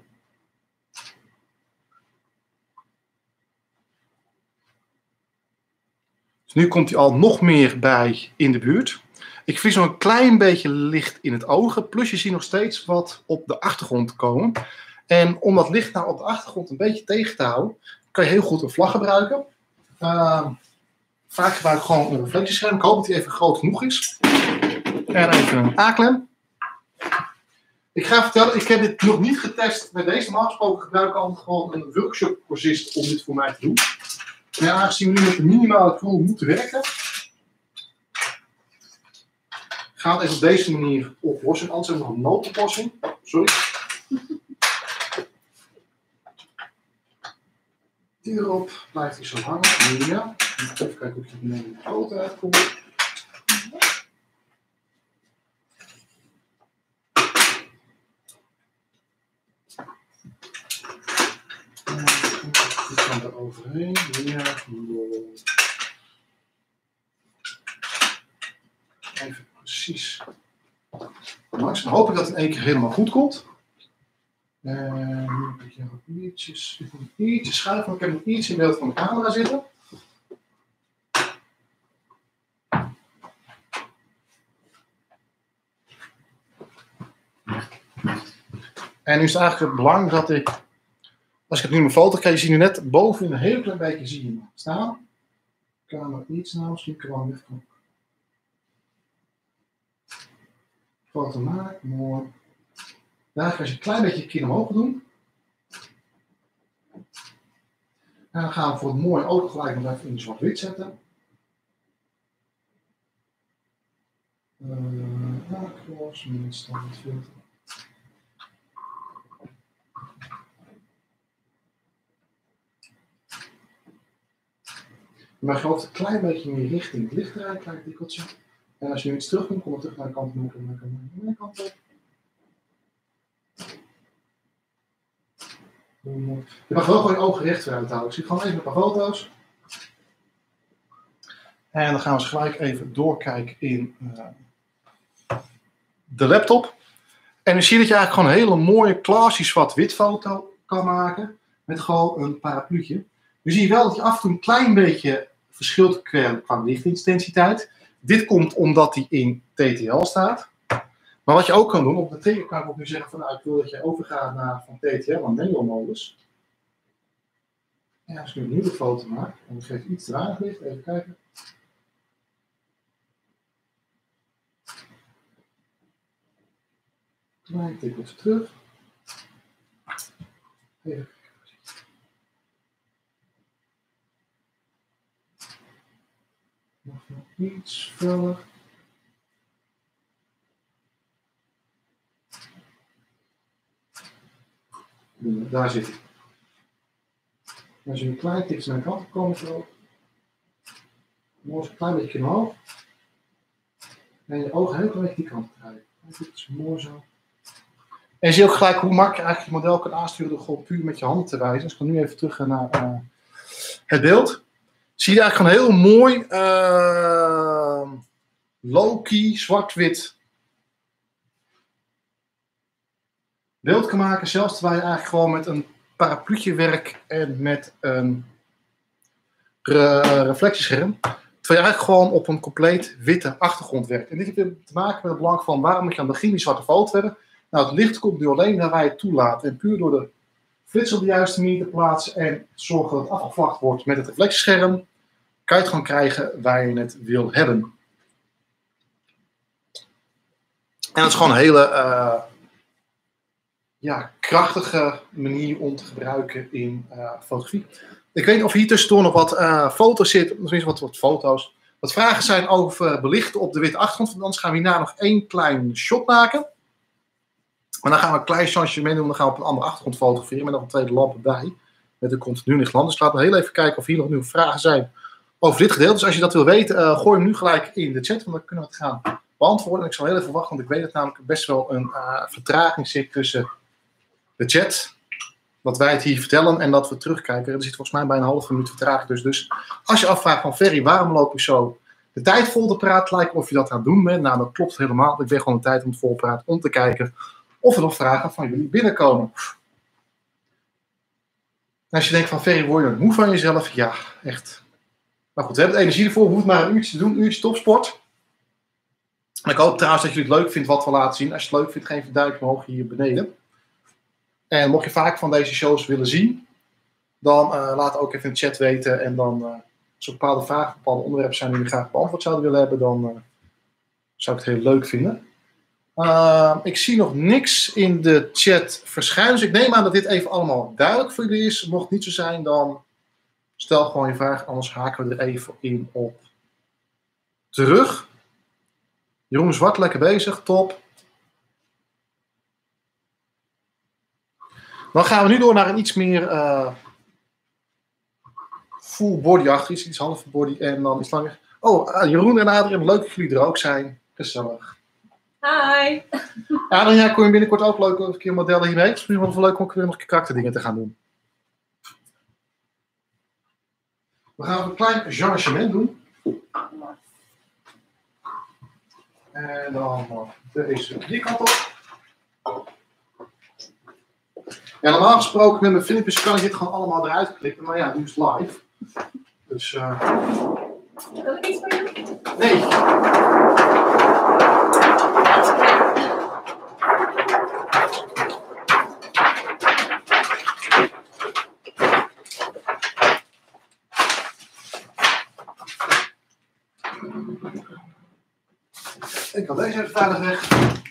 Dus nu komt hij al nog meer bij in de buurt. Ik verlies nog een klein beetje licht in het ogen. Plus je ziet nog steeds wat op de achtergrond komen. En om dat licht nou op de achtergrond een beetje tegen te houden, kan je heel goed een vlag gebruiken. Uh, vaak gebruik ik gewoon een reflectiescherm. Ik hoop dat die even groot genoeg is. En even een A-klem. Ik ga vertellen, ik heb dit nog niet getest met deze. Normaal gesproken gebruik ik altijd gewoon een workshop-cursist om dit voor mij te doen. Maar ja, aangezien we nu met de minimale tool moeten werken, ga het even op deze manier oplossen. Anders hebben we nog een noodoplossing. Sorry. Die erop blijft hij zo hangen. Ja. Even kijken of je beneden de foto uitkomt. Die kan er overheen. Ja. Even precies langs. Dan hoop ik dat het in één keer helemaal goed komt. En nu heb ik nog ietsjes, ik moet ietsje schuiven, want ik heb nog iets in beeld van de camera zitten. En nu is het eigenlijk het belang dat ik, als ik het nu in mijn foto krijg, je ziet nu net boven een heel klein beetje zie je hem staan. Camera iets nou, misschien kan wel wegkomen. Foto maken, mooi. Daar ga je een klein beetje kin omhoog doen. En dan gaan we voor het mooie oog gelijk nog even in zwart-wit zetten. Uh, Across, met standaard filter. Je mag je hoofd een klein beetje meer richting het licht draaien, een klein tikkeltje. En als je nu iets terug komt, kom je terug naar de kant en dan kan je naar de kant op. Je mag wel gewoon je ogen recht vooruit houden. Ik zie gewoon even een paar foto's. En dan gaan we eens gelijk even doorkijken in uh, de laptop. En nu zie je dat je eigenlijk gewoon een hele mooie classy zwart-wit foto kan maken. Met gewoon een parapluutje. Nu zie je wel dat je af en toe een klein beetje verschilt qua lichtintensiteit. Dit komt omdat hij in T T L staat. Maar wat je ook kan doen, op de trigger kan ik ook nu zeggen van nou, ik wil dat je overgaat naar van T T L naar manual modus. En als ik nu een nieuwe foto maak, en ik geef iets te weinig licht, even kijken. Klein tikkeltje terug. Even kijken. Nog iets feller. Daar zit hij. Als je een klein tikje naar de kant komt, zo. Mooi een klein beetje omhoog. En je ogen heel klein beetje die kant draaien. Dit is mooi zo. En je ziet ook gelijk hoe makkelijk je eigenlijk je model kan aansturen door gewoon puur met je handen te wijzen. Dus ik ga nu even terug naar uh, het beeld. Zie je eigenlijk gewoon heel mooi uh, low-key, zwart-wit beeld kan maken. Zelfs terwijl je eigenlijk gewoon met een parapluutje werkt en met een re reflectiescherm. Terwijl je eigenlijk gewoon op een compleet witte achtergrond werkt. En dit heeft te maken met het belang van waarom moet je aan het begin die zwarte foto hebben. Nou, het licht komt nu alleen naar waar je het toelaat. En puur door de flits op de juiste manier te plaatsen en zorgen dat het afgevlakt wordt met het reflectiescherm, kan je het gewoon krijgen waar je het wil hebben. En dat is gewoon een hele uh, ja, krachtige manier om te gebruiken in uh, fotografie. Ik weet niet of hier tussendoor nog wat uh, foto's zitten, tenminste wat, wat foto's. Wat vragen zijn over belichten op de witte achtergrond. Want anders gaan we hierna nog één klein shot maken. En dan gaan we een klein changement doen. Dan gaan we op een andere achtergrond fotograferen met nog een tweede lamp erbij. Met een continu lichtland. Dus laten we heel even kijken of hier nog nieuwe vragen zijn over dit gedeelte. Dus als je dat wil weten, uh, gooi hem nu gelijk in de chat. Want dan kunnen we het gaan beantwoorden. En ik zal heel even wachten, want ik weet dat namelijk best wel een uh, vertraging zit tussen de chat, wat wij het hier vertellen, en dat we terugkijken. Er zit volgens mij bij een halve minuut vertraging dus. Dus als je afvraagt van Ferry, waarom loop je zo de tijd vol te praten, lijkt of je dat aan het doen bent. Nou, dat klopt helemaal. Ik ben gewoon de tijd om het vol te praten, om te kijken of er nog vragen van jullie binnenkomen. En als je denkt van Ferry, word je moe van jezelf? Ja, echt. Maar goed, we hebben de energie ervoor. We hoeven maar een uurtje te doen, een uurtje topsport. En ik hoop trouwens dat jullie het leuk vindt wat we laten zien. Als je het leuk vindt, geef een duimpje omhoog hier beneden. En mocht je vaak van deze shows willen zien, dan uh, laat ook even in de chat weten. En dan, uh, als er bepaalde vragen, bepaalde onderwerpen zijn die jullie graag beantwoord zouden willen hebben, dan uh, zou ik het heel leuk vinden. Uh, ik zie nog niks in de chat verschijnen. Dus ik neem aan dat dit even allemaal duidelijk voor jullie is. Mocht het niet zo zijn, dan stel gewoon je vraag. Anders haken we er even in op terug. Jeroen Zwart, lekker bezig. Top. Dan gaan we nu door naar een iets meer uh, full body achter. Iets, iets half body en dan iets langer. Oh, uh, Jeroen en Adriaan, leuk dat jullie er ook zijn. Gezellig. Hi. Adriaan, ja, kon je binnenkort ook leuk een keer modellen hiermee? Het is misschien wel leuk om weer nog karakterdingen te gaan doen. We gaan een klein changement doen. En dan deze die kant op. Ja, normaal gesproken met mijn filmpjes kan ik dit gewoon allemaal eruit klikken, maar ja, nu is het live. Dus. Uh... Wil ik iets voor je? Nee. Ik kan deze even veilig weg.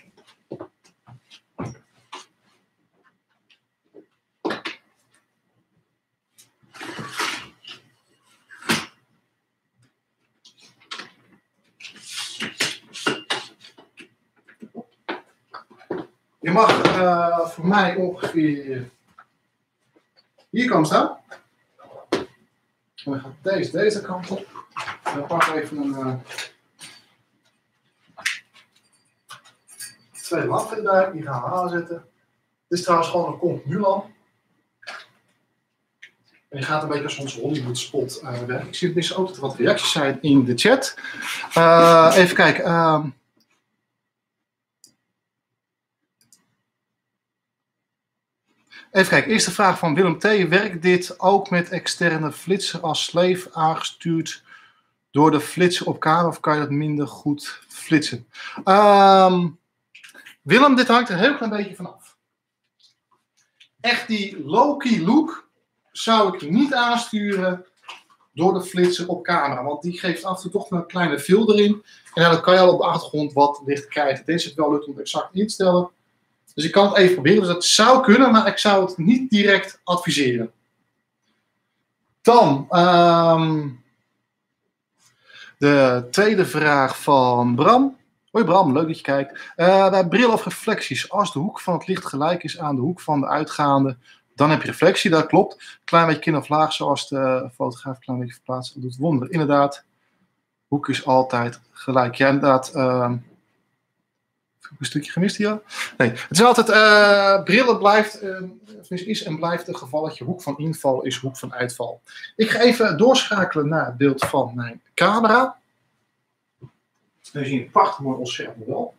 Je mag uh, voor mij ongeveer hier komen staan. En dan gaat deze deze kant op. En dan pak ik even een uh, twee lampen erbij. Die gaan we aanzetten. Dit is trouwens gewoon een continu lamp. En die gaat een beetje als onze Hollywood spot uh, werken. Ik zie tenminste ook dat er wat reacties zijn in de chat. Uh, even kijken. Uh, Even kijken, eerste vraag van Willem T. Werkt dit ook met externe flitser als sleef aangestuurd door de flitser op camera of kan je dat minder goed flitsen? Um, Willem, dit hangt er een heel klein beetje vanaf. Echt die low-key look zou ik niet aansturen door de flitser op camera, want die geeft af en toe toch een kleine filter in. En dan kan je al op de achtergrond wat licht krijgen. Dit is het wel lukt om het exact in te stellen. Dus ik kan het even proberen. Dus dat zou kunnen, maar ik zou het niet direct adviseren. Dan um, de tweede vraag van Bram. Hoi Bram, leuk dat je kijkt. Uh, bij bril of reflecties. Als de hoek van het licht gelijk is aan de hoek van de uitgaande, dan heb je reflectie. Dat klopt. Klein beetje kin of laag, zoals de fotograaf klein beetje verplaatst. Dat doet wonderen. Inderdaad, hoek is altijd gelijk. Ja, inderdaad. Uh, Een stukje gemist hier? Nee, het is altijd, uh, brillen blijft, uh, is en blijft het geval dat je hoek van inval is hoek van uitval. Ik ga even doorschakelen naar het beeld van mijn camera. Dan zie je een prachtig mooi onscherp model.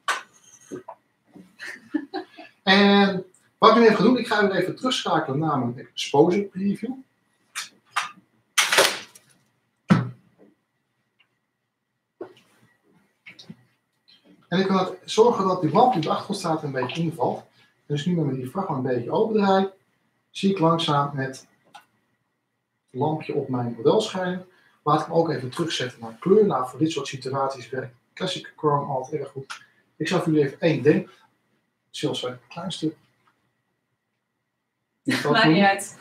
En wat ik nu even ga doen, ik ga nu even terugschakelen naar mijn exposure preview. En ik wil zorgen dat die lamp die op de achtergrond staat een beetje invalt. Dus nu met mijn diafragma een beetje opendraai, zie ik langzaam het lampje op mijn model schijnen. Laat ik hem ook even terugzetten naar kleur. Nou, voor dit soort situaties werkt Classic Chrome altijd erg goed. Ik zal voor jullie even één ding. Zelfs een klein stuk. Maakt niet uit.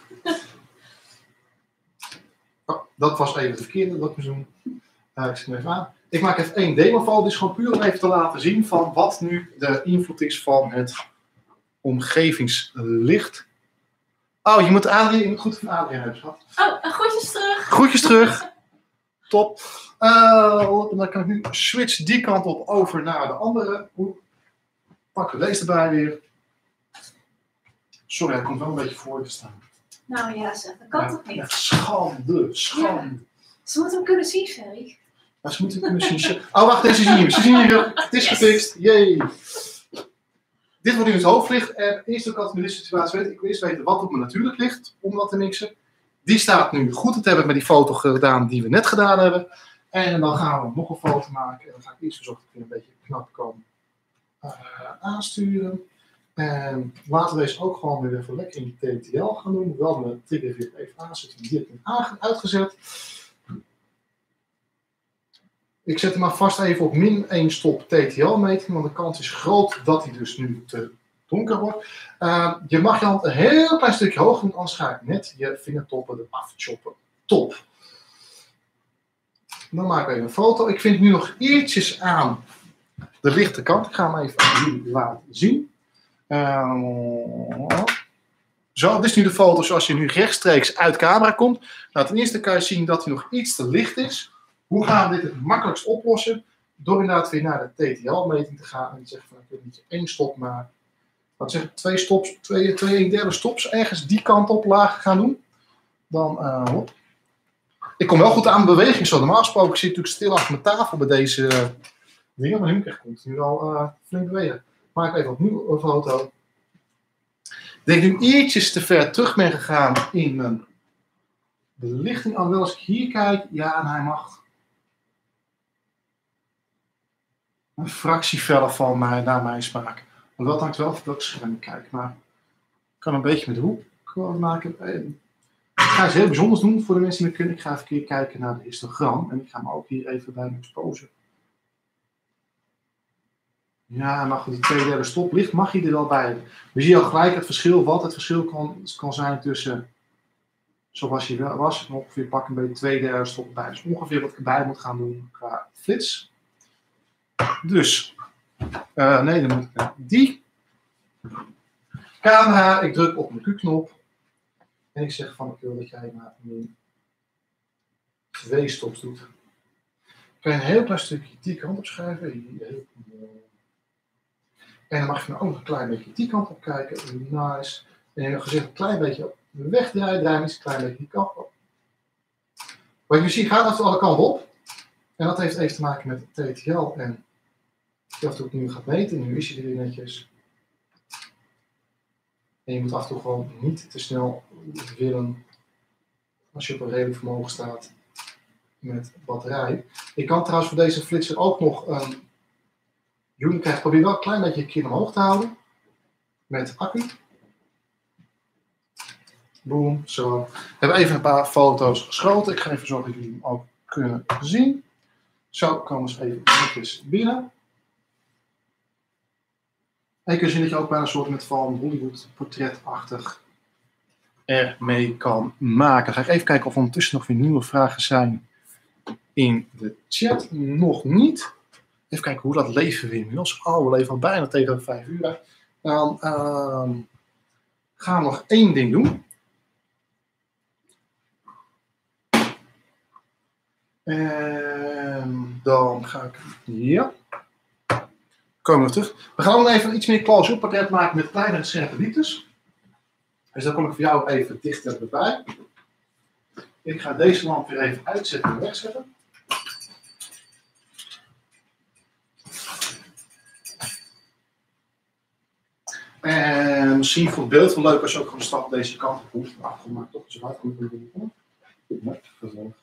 Oh, dat was even de verkeerde dat we doen. Uh, ik zet hem even aan. Ik maak even één demoval. Dit is gewoon puur om even te laten zien van wat nu de invloed is van het omgevingslicht. Oh, je moet Adrien, je moet goed van Adrien hebben, schat. Oh, groetjes terug. Groetjes terug. Top. Uh, dan kan ik nu switch die kant op over naar de andere. Oeh. Pakken we deze erbij weer. Sorry, hij komt wel een beetje voor te staan. Nou ja, zeg, dat kan ja, toch niet? Echt schande, schande. Ja. Ze moeten hem kunnen zien, Ferry. Ja, ze moeten hem kunnen zien. Oh, wacht, deze zien we. Ze zien hier. Het is yes. Gefixt. Yay. Dit wordt nu het hoofdlicht. En eerst ook altijd in deze situatie weet ik wil eerst weten wat op mijn natuurlijk licht om dat te mixen. Die staat nu goed. Dat heb ik met die foto gedaan die we net gedaan hebben. En dan gaan we nog een foto maken. En dan ga ik eerst verzorgen dat ik een beetje knap kan uh, aansturen. En laten we deze ook gewoon weer even lekker in de T T L gaan doen. Wel mijn trigger weer even aanzetten. Die heb ik uitgezet. Ik zet hem maar vast even op min één stop T T L-meting. Want de kans is groot dat hij dus nu te donker wordt. Uh, je mag je hand een heel klein stukje hoger doen. Anders ga ik net je vingertoppen eraf choppen. Top. Dan maak ik even een foto. Ik vind nu nog ietsjes aan de lichte kant. Ik ga hem even aan jullie laten zien. Uh, zo, dit is nu de foto zoals je nu rechtstreeks uit camera komt. Nou, ten eerste kan je zien dat hij nog iets te licht is. Hoe gaan we dit het makkelijkst oplossen? Door inderdaad weer naar de T T L-meting te gaan. En te zeggen van, ik wil niet één stop, maar wat zeg ik, twee stops, twee, twee een derde stops ergens die kant op laag gaan doen. Dan, uh, hop. Ik kom wel goed aan de beweging zo. Normaal gesproken zit ik natuurlijk stil achter mijn tafel bij deze uh, dingen. Maar nu komt nu al uh, flink bewegen. Maak even opnieuw een foto. Dat ik nu ietsjes te ver terug ben gegaan in mijn belichting. Alhoewel als ik hier kijk, ja, en hij mag een fractie feller van mij, naar mijn smaak. Want dat hangt wel van welk scherm ik kijk. Maar ik kan een beetje met de hoek maken. Ik ga iets heel bijzonders doen voor de mensen die me kunnen. Ik ga even een keer kijken naar de histogram. En ik ga hem ook hier even bij me exposen. Ja, maar goed, die twee derde stoplicht mag je er wel bij hebben. We zien al gelijk het verschil, wat het verschil kan, kan zijn tussen zoals je wel was, en ongeveer pak een beetje twee derde stop bij. Dus ongeveer wat ik erbij moet gaan doen qua flits. Dus, uh, nee, dan moet ik naar die camera, ik druk op mijn Q-knop en ik zeg van ik wil dat jij maar min twee stops doet. Kan je een heel klein stukje die kant op schuiven. En dan mag je nou ook nog een klein beetje die kant op kijken. Nice. En je hebt gezegd een klein beetje wegdraaien, draai eens een klein beetje die kant op. Wat je ziet gaat dat alle kanten op. En dat heeft even te maken met T T L en of je het nu gaat meten. Nu is je er weer netjes. En je moet af en toe gewoon niet te snel willen als je op een redelijk vermogen staat met batterij. Je kan trouwens voor deze flitser ook nog een unit krijgen. Probeer wel een klein beetje je kin omhoog te houden met accu. Boom, zo. We hebben even een paar foto's geschoten. Ik ga even zorgen dat jullie hem ook kunnen zien. Zo, komen ze even netjes binnen. En je kunt zien dat je ook bijna een soort van Hollywood portretachtig ermee kan maken. Dan ga ik even kijken of er ondertussen nog weer nieuwe vragen zijn in de chat. Nog niet. Even kijken hoe dat leven weer inmiddels. Oh, we leven al bijna tegen de vijf uur. Dan uh, gaan we nog één ding doen. En dan ga ik... Ja. Komen we terug. We gaan ook even iets meer close-up portret maken met kleine en scherpe dieptes. Dus dan kom ik voor jou even dichter erbij. Ik ga deze lamp weer even uitzetten en wegzetten. En misschien voor het beeld wel leuk als je ook gewoon een stap deze kant op hoeft. Maar goed, maak toch iets uit. Ja, gezellig.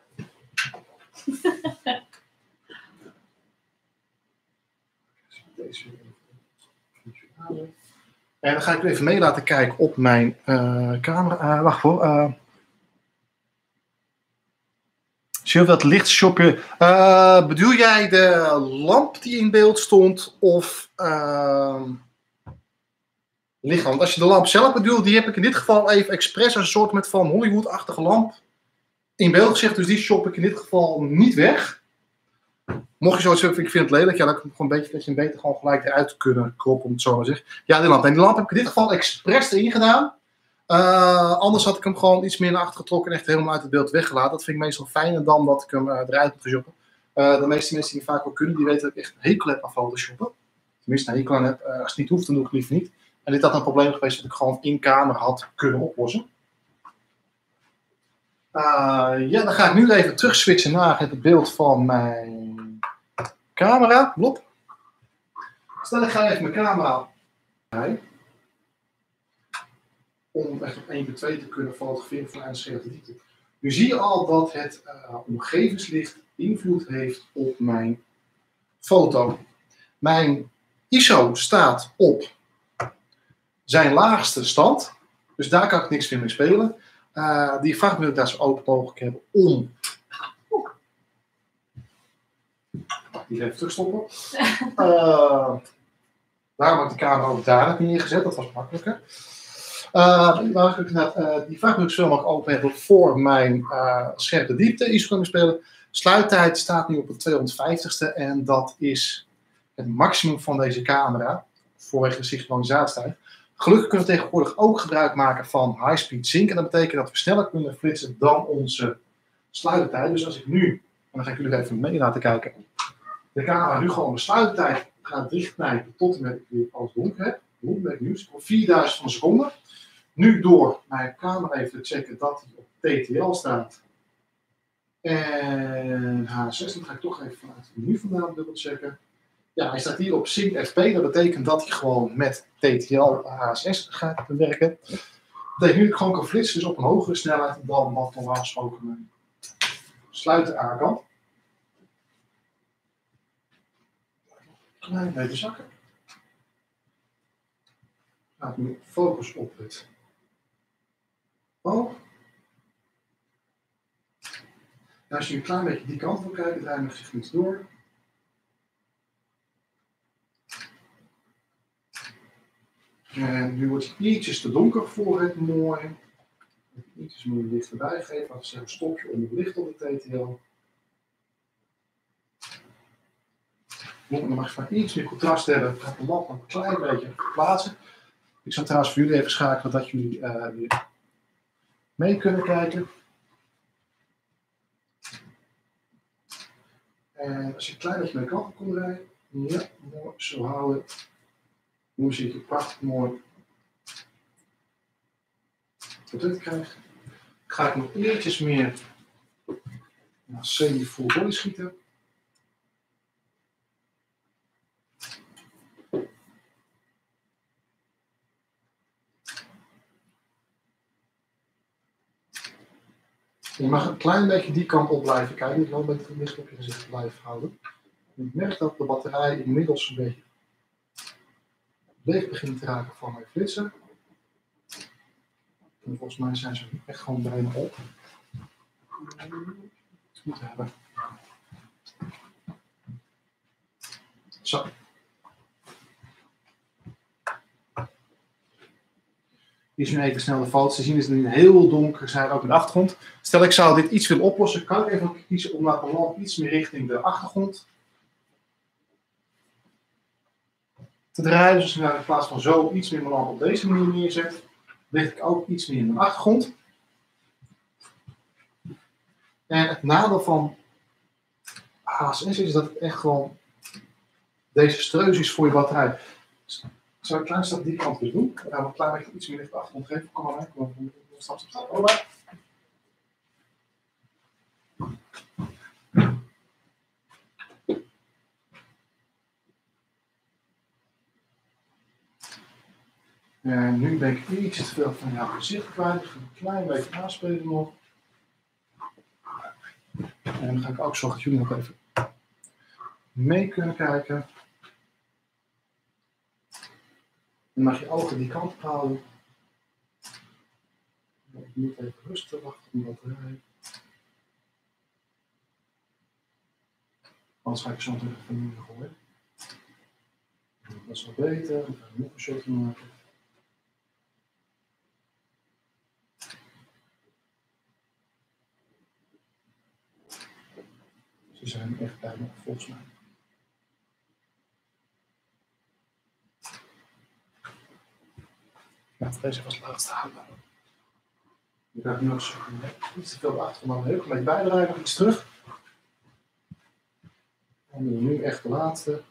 Deze even. En dan ga ik even mee laten kijken op mijn uh, camera. Uh, wacht hoor. Uh, Zie je dat lichtshopje? Uh, bedoel jij de lamp die in beeld stond of uh, lichaam? Want als je de lamp zelf bedoelt, die heb ik in dit geval even expres als een soort met van Hollywood-achtige lamp in beeld gezegd. Dus die shop ik in dit geval niet weg. Mocht je zoiets hebben, ik vind het lelijk, ja, dan gewoon een beetje, dat je hem beter gewoon gelijk eruit kunnen kroppen, om het zo maar te zeggen. Ja, die lamp. En die lamp heb ik in dit geval expres erin gedaan. Uh, anders had ik hem gewoon iets meer naar achter getrokken en echt helemaal uit het beeld weggelaten. Dat vind ik meestal fijner dan dat ik hem uh, eruit moet shoppen. Uh, de meeste mensen die het vaak wel kunnen, die weten dat ik echt een hekel heb aan photoshoppen. Tenminste, een hekel aan heb. Uh, als het niet hoeft, dan doe ik het liever niet. En dit had een probleem geweest dat ik gewoon in camera had kunnen oplossen. Uh, ja, dan ga ik nu even terug switchen naar het beeld van mijn camera. Blop. Stel ik ga even mijn camera bij. Om echt op één bij twee te kunnen fotograferen vanuit een scherpe diepte. Nu zie je al dat het uh, omgevingslicht invloed heeft op mijn foto. Mijn I S O staat op zijn laagste stand. Dus daar kan ik niks meer mee spelen. Uh, die vraag wil ik daar zo open mogelijk hebben om... Oh. Die even terugstoppen. Uh, daarom heb ik de camera ook daar neergezet. Dat was makkelijker. Uh, uh, die vraag wil ik zo mogelijk open hebben voor mijn uh, scherpe diepte I S O kunnen spelen. Sluittijd staat nu op het tweehonderdvijftigste en dat is het maximum van deze camera voorwege de synchronisatietijd. Gelukkig kunnen we tegenwoordig ook gebruik maken van high-speed sync en dat betekent dat we sneller kunnen flitsen dan onze sluittijd. Dus als ik nu, en dan ga ik jullie even mee laten kijken, de camera nu gewoon de sluittijd gaat dichtknijpen tot en met ik weer alles donker heb. Ben ik nu voor vierduizend van een seconde. Nu door mijn camera even te checken dat hij op T T L staat. En H zes, dan ga ik toch even vanuit het menu vandaan dubbel checken. Ja, hij staat hier op Sync F P. Dat betekent dat hij gewoon met T T L H zes gaat werken. Dat betekent nu dat ik gewoon kan flitsen, dus op een hogere snelheid dan wat normaal gesproken mijn sluiter aan kan. Klein beetje zakken. Gaat nu focus op het oog. En als je een klein beetje die kant wil kijken, draai je nog zich iets door. En nu wordt het ietsjes te donker voor het mooi. Ietsjes meer licht erbij geven. Als je een stopje onder het licht op de T T L. Dan mag je vaak iets meer contrast hebben. Ik ga de lamp een klein beetje verplaatsen. Ik zal trouwens voor jullie even schakelen dat jullie uh, weer mee kunnen kijken. En als je een klein beetje naar de kant komt rijden, ja, mooi zo houden. Nu zie je het prachtig mooi product krijgen. Ga ik nog eertjes meer naar semi-full body schieten. Je mag een klein beetje die kant op blijven kijken. Je moet wel een beetje het licht op je gezicht blijven houden. Ik merk dat de batterij inmiddels een beetje leeg begint te raken van mijn flitsen. En volgens mij zijn ze echt gewoon bijna op. Dat moeten hebben. Zo. Hier is nu even snel de foto's te zien. Het is nu heel donker, zijn ook in de achtergrond. Stel ik zou dit iets willen oplossen, kan ik even kiezen om de lamp iets meer richting de achtergrond te draaien. Dus als ik in plaats van zo iets meer mijn lamp op deze manier neerzet, leg ik ook iets meer in de achtergrond. En het nadeel van H zes is dat het echt gewoon deze streus is voor je batterij. Ik zou een klein stap die kant weer doen. Dan gaan we een klein beetje iets meer licht achtergrond geven. Kom maar mee, kom maar. Stap, stap, stap. Kom maar. En nu ben ik iets te veel van jouw gezicht kwijt. Ik ga een klein beetje aanspelen nog. En dan ga ik ook zorgen dat jullie nog even mee kunnen kijken. Dan mag je ogen die kant op houden. Ik moet even rustig wachten op de batterij. Anders ga ik zo meteen even nieuw gooien. Dat is wel beter. Dan ga ik nog een shotje maken. Ze zijn echt bijna volgens mij. Nou, deze was het laatste houden. Ik ga nu nog zo iets te veel achter, maar heel klein bijdragen, nog iets terug. En nu echt de laatste.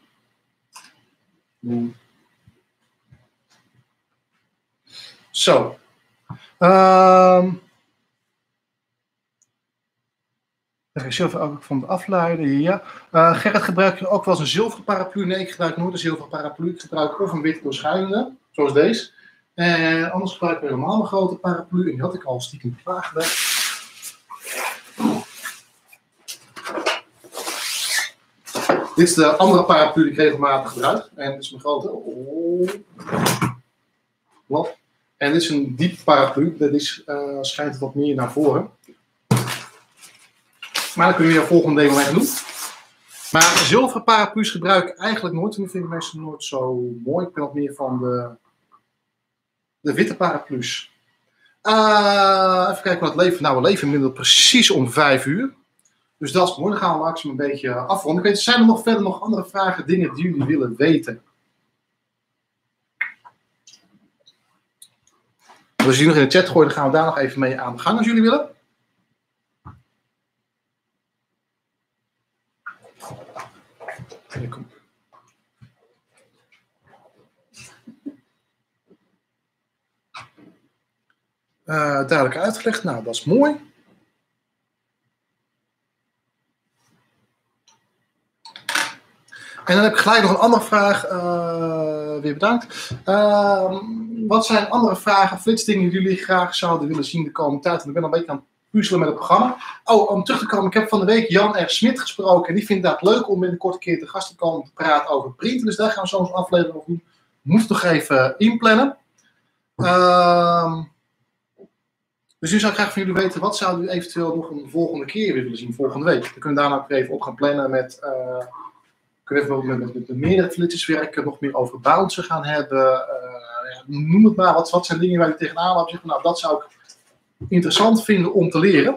Zo. Um, de zilver ook van de afleider, ja. Uh, Gerrit, gebruik je ook wel eens een zilveren paraplu? Nee, ik gebruik nooit een zilveren paraplu. Ik gebruik of een witte doorschijnende, zoals deze. En anders gebruik ik helemaal een grote paraplu. En die had ik al stiekem klaargelegd. Dit is de andere paraplu die ik regelmatig gebruik. En dit is mijn grote. Oh. En dit is een diepe paraplu. Dat is, uh, schijnt wat meer naar voren. Maar dat kun je de volgende deel even doen. Maar zilveren paraplu's gebruik ik eigenlijk nooit. En die vind ik meestal nooit zo mooi. Ik ben wat meer van de, de witte paraplu's. Uh, even kijken wat het leven. Nou, we leven inmiddels precies om vijf uur. Dus dat is mooi. Dan gaan we Max een beetje afronden. Ik weet, zijn er nog verder nog andere vragen, dingen die jullie willen weten? Als jullie nog in de chat gooien, dan gaan we daar nog even mee aan de gang als jullie willen. Kom. Uh, duidelijk uitgelegd. Nou, dat is mooi. En dan heb ik gelijk nog een andere vraag. Uh, weer bedankt. Uh, wat zijn andere vragen, flitsdingen die jullie graag zouden willen zien de komende tijd? Want ik ben al een beetje aan het puzzelen met het programma. Oh, om terug te komen. Ik heb van de week Jan R. Smit gesproken. En die vindt dat leuk om binnenkort een keer te gast te komen te praten over printen. Dus daar gaan we zo een aflevering over doen. Moet toch even inplannen. Uh, dus nu zou ik graag van jullie weten. Wat zouden jullie eventueel nog een volgende keer weer willen zien? Volgende week. Dan kunnen we daarna ook even op gaan plannen met... Uh, kunnen we even met, met, met de meerdere flitsers werken, nog meer over bouncen gaan hebben. Uh, ja, noem het maar, wat, wat zijn dingen waar je tegenaan loopt. Zeggen, nou, dat zou ik interessant vinden om te leren.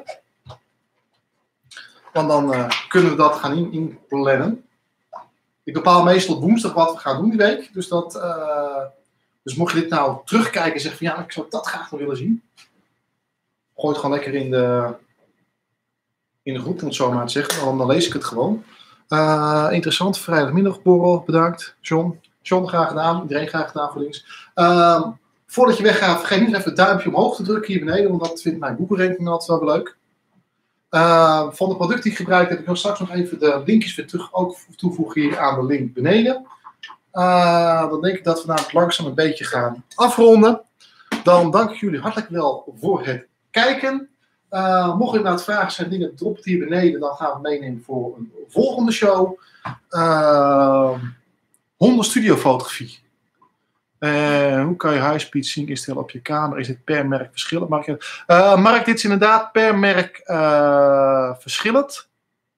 Want dan uh, kunnen we dat gaan in, inplannen. Ik bepaal meestal woensdag wat we gaan doen die week. Dus, dat, uh, dus mocht je dit nou terugkijken en zeggen van ja, ik zou dat graag nog willen zien. Gooi het gewoon lekker in de, in de groep, om het zo maar te zeggen. Dan, dan lees ik het gewoon. Uh, interessant, vrijdagmiddagborrel, bedankt. John, John, graag gedaan. Iedereen graag gedaan voor links. Uh, voordat je weggaat, vergeet niet even het duimpje omhoog te drukken hier beneden, want dat vindt mijn Google-ranking altijd wel leuk. Uh, van de producten die ik gebruik heb ik nog straks nog even de linkjes weer terug ook toevoegen hier aan de link beneden. Uh, dan denk ik dat we namelijk langzaam een beetje gaan afronden. Dan dank ik jullie hartelijk wel voor het kijken. Uh, mocht er inderdaad vragen zijn, dingen, drop het hier beneden. Dan gaan we meenemen voor een volgende show. Uh, Honda Studio Fotografie. Uh, hoe kan je high-speed sync instellen op je camera? Is dit per merk verschillend? Mark, uh, Mark, dit is inderdaad per merk uh, verschillend.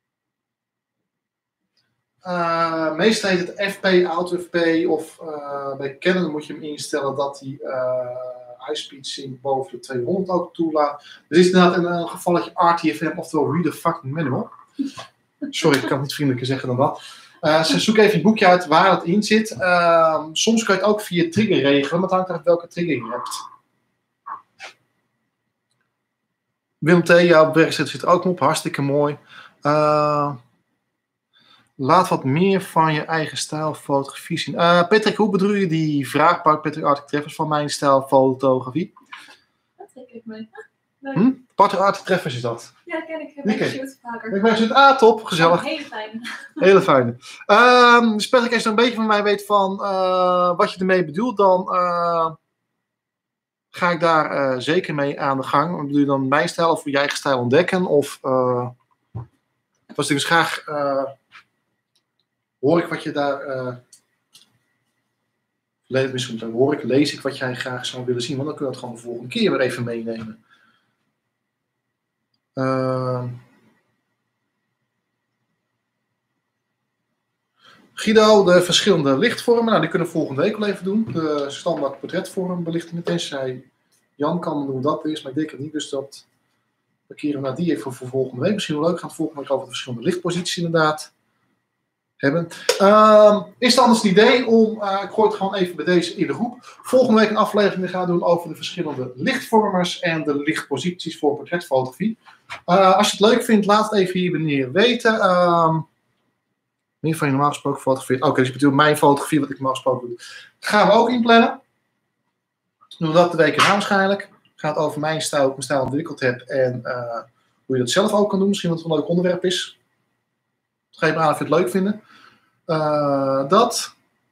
Uh, meestal heet het F P, Auto F P. Of uh, bij Canon moet je hem instellen dat hij... Uh, high-speed sync boven de tweehonderd ook toelaat. Dus is inderdaad een, een gevalletje R T F M, oftewel Read the Fucking Manual. Sorry, ik kan het niet vriendelijker zeggen dan dat. Uh, dus zoek even een boekje uit waar het in zit. Uh, soms kan je het ook via trigger regelen, maar het hangt af welke trigger je hebt. Willem T, jouw werkzet zit er ook op, hartstikke mooi. Uh, laat wat meer van je eigen stijl fotografie zien. Uh, Patrick, hoe bedoel je die vraag? Patrick Arctic Treffers van mijn stijl fotografie? Dat trek ik mee. Hm? Patrick Arctic Treffers is dat? Ja, ken ik. Ik heb een shoot vaker. Ik ben ah, top, gezellig. Oh, hele fijne. Hele fijne. Um, dus Patrick, als je een beetje van mij weet van uh, wat je ermee bedoelt, dan uh, ga ik daar uh, zeker mee aan de gang. Bedoel je dan mijn stijl of je eigen stijl ontdekken? Of uh, was ik dus graag... Uh, hoor ik wat je daar... Uh, le- misschien dan hoor ik, lees ik wat jij graag zou willen zien. Want dan kun je dat gewoon de volgende keer weer even meenemen. Uh, Guido, de verschillende lichtvormen. Nou, die kunnen we volgende week wel even doen. De standaard portretvorm belichtingen. Tenzij Jan kan doen hoe dat is, maar ik denk het niet. Dus dat parkeren we naar die even voor volgende week. Misschien wel leuk. Gaan het volgende week over de verschillende lichtposities inderdaad hebben. Uh, is het anders het idee om, uh, ik gooi het gewoon even bij deze in de groep, volgende week een aflevering gaan doen over de verschillende lichtvormers en de lichtposities voor portretfotografie. Uh, als je het leuk vindt, laat het even hier beneden weten. Uh, meer van je normaal gesproken fotografeert. Oké, okay, dus je bedoelt mijn fotografie, wat ik normaal gesproken doe. Dat gaan we ook inplannen. Doen we dat de week erna waarschijnlijk. Het gaat over mijn stijl, hoe ik mijn stijl ontwikkeld heb en uh, hoe je dat zelf ook kan doen. Misschien dat het een leuk onderwerp is. Geef me aan of je het leuk vindt. Uh, dat.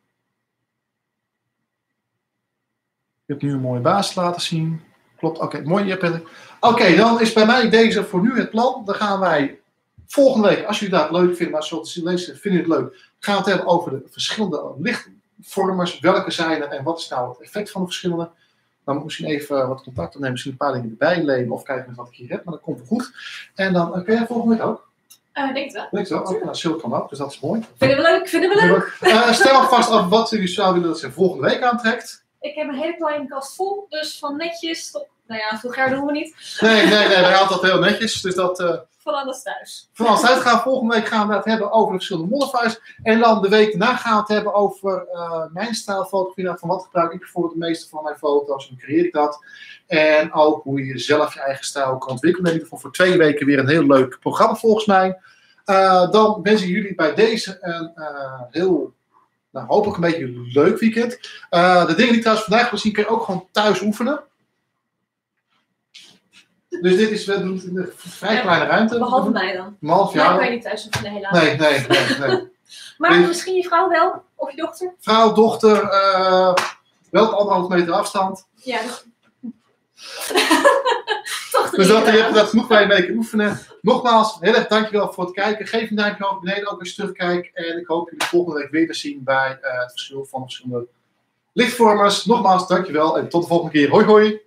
Je hebt nu een mooie basis laten zien. Klopt, oké, okay, mooi. Oké, okay, dan is bij mij deze voor nu het plan. Dan gaan wij volgende week, als jullie dat leuk vinden, maar zoals jullie lezen, vinden jullie het leuk, gaan we het hebben over de verschillende lichtvormers. Welke zijn er en wat is nou het effect van de verschillende. Dan moet ik misschien even wat contact opnemen, misschien een paar dingen erbij lenen of kijken wat ik hier heb, maar dat komt wel goed. En dan kun okay, je volgende week ook. Uh, denk het wel. Denk het wel. Ook naar Sil kan ook, dus dat is mooi. Vinden we leuk, vinden we leuk. Uh, stel alvast af wat jullie zouden willen dat ze volgende week aantrekt. Ik heb een hele kleine kast vol, dus van netjes tot, nou ja, vulgair doen we niet. Nee, nee, nee, wij houden dat heel netjes, dus dat... Uh, van alles thuis. Van alles thuis gaan. Volgende week gaan we het hebben over de verschillende modifiers. En dan de week daarna gaan we het hebben over uh, mijn stijlfotografie. Van wat gebruik ik bijvoorbeeld de meeste van mijn foto's, hoe creëer ik dat. En ook hoe je zelf je eigen stijl kan ontwikkelen. In ieder geval voor twee weken weer een heel leuk programma volgens mij. Uh, dan wensen jullie bij deze een uh, heel, nou, hopelijk een beetje leuk weekend. Uh, de dingen die ik trouwens vandaag wil zien, kun je ook gewoon thuis oefenen. Dus dit is, we doen het in een vrij ja, kleine ruimte. Behalve mij dan. Behalve jou. Mij kan je niet thuis oefenen, helaas. Nee, nee, nee. nee. Maar dus, misschien je vrouw wel? Of je dochter? Vrouw, dochter, uh, wel op anderhalf meter afstand. Ja, dat... Dus dat, je hebt dat genoeg bij een week oefenen. Nogmaals, heel erg dankjewel voor het kijken. Geef een duimpje omhoog beneden ook als je terugkijkt. En ik hoop jullie volgende week weer te zien bij uh, het verschil van verschillende lichtvormers. Nogmaals, dankjewel en tot de volgende keer. Hoi hoi!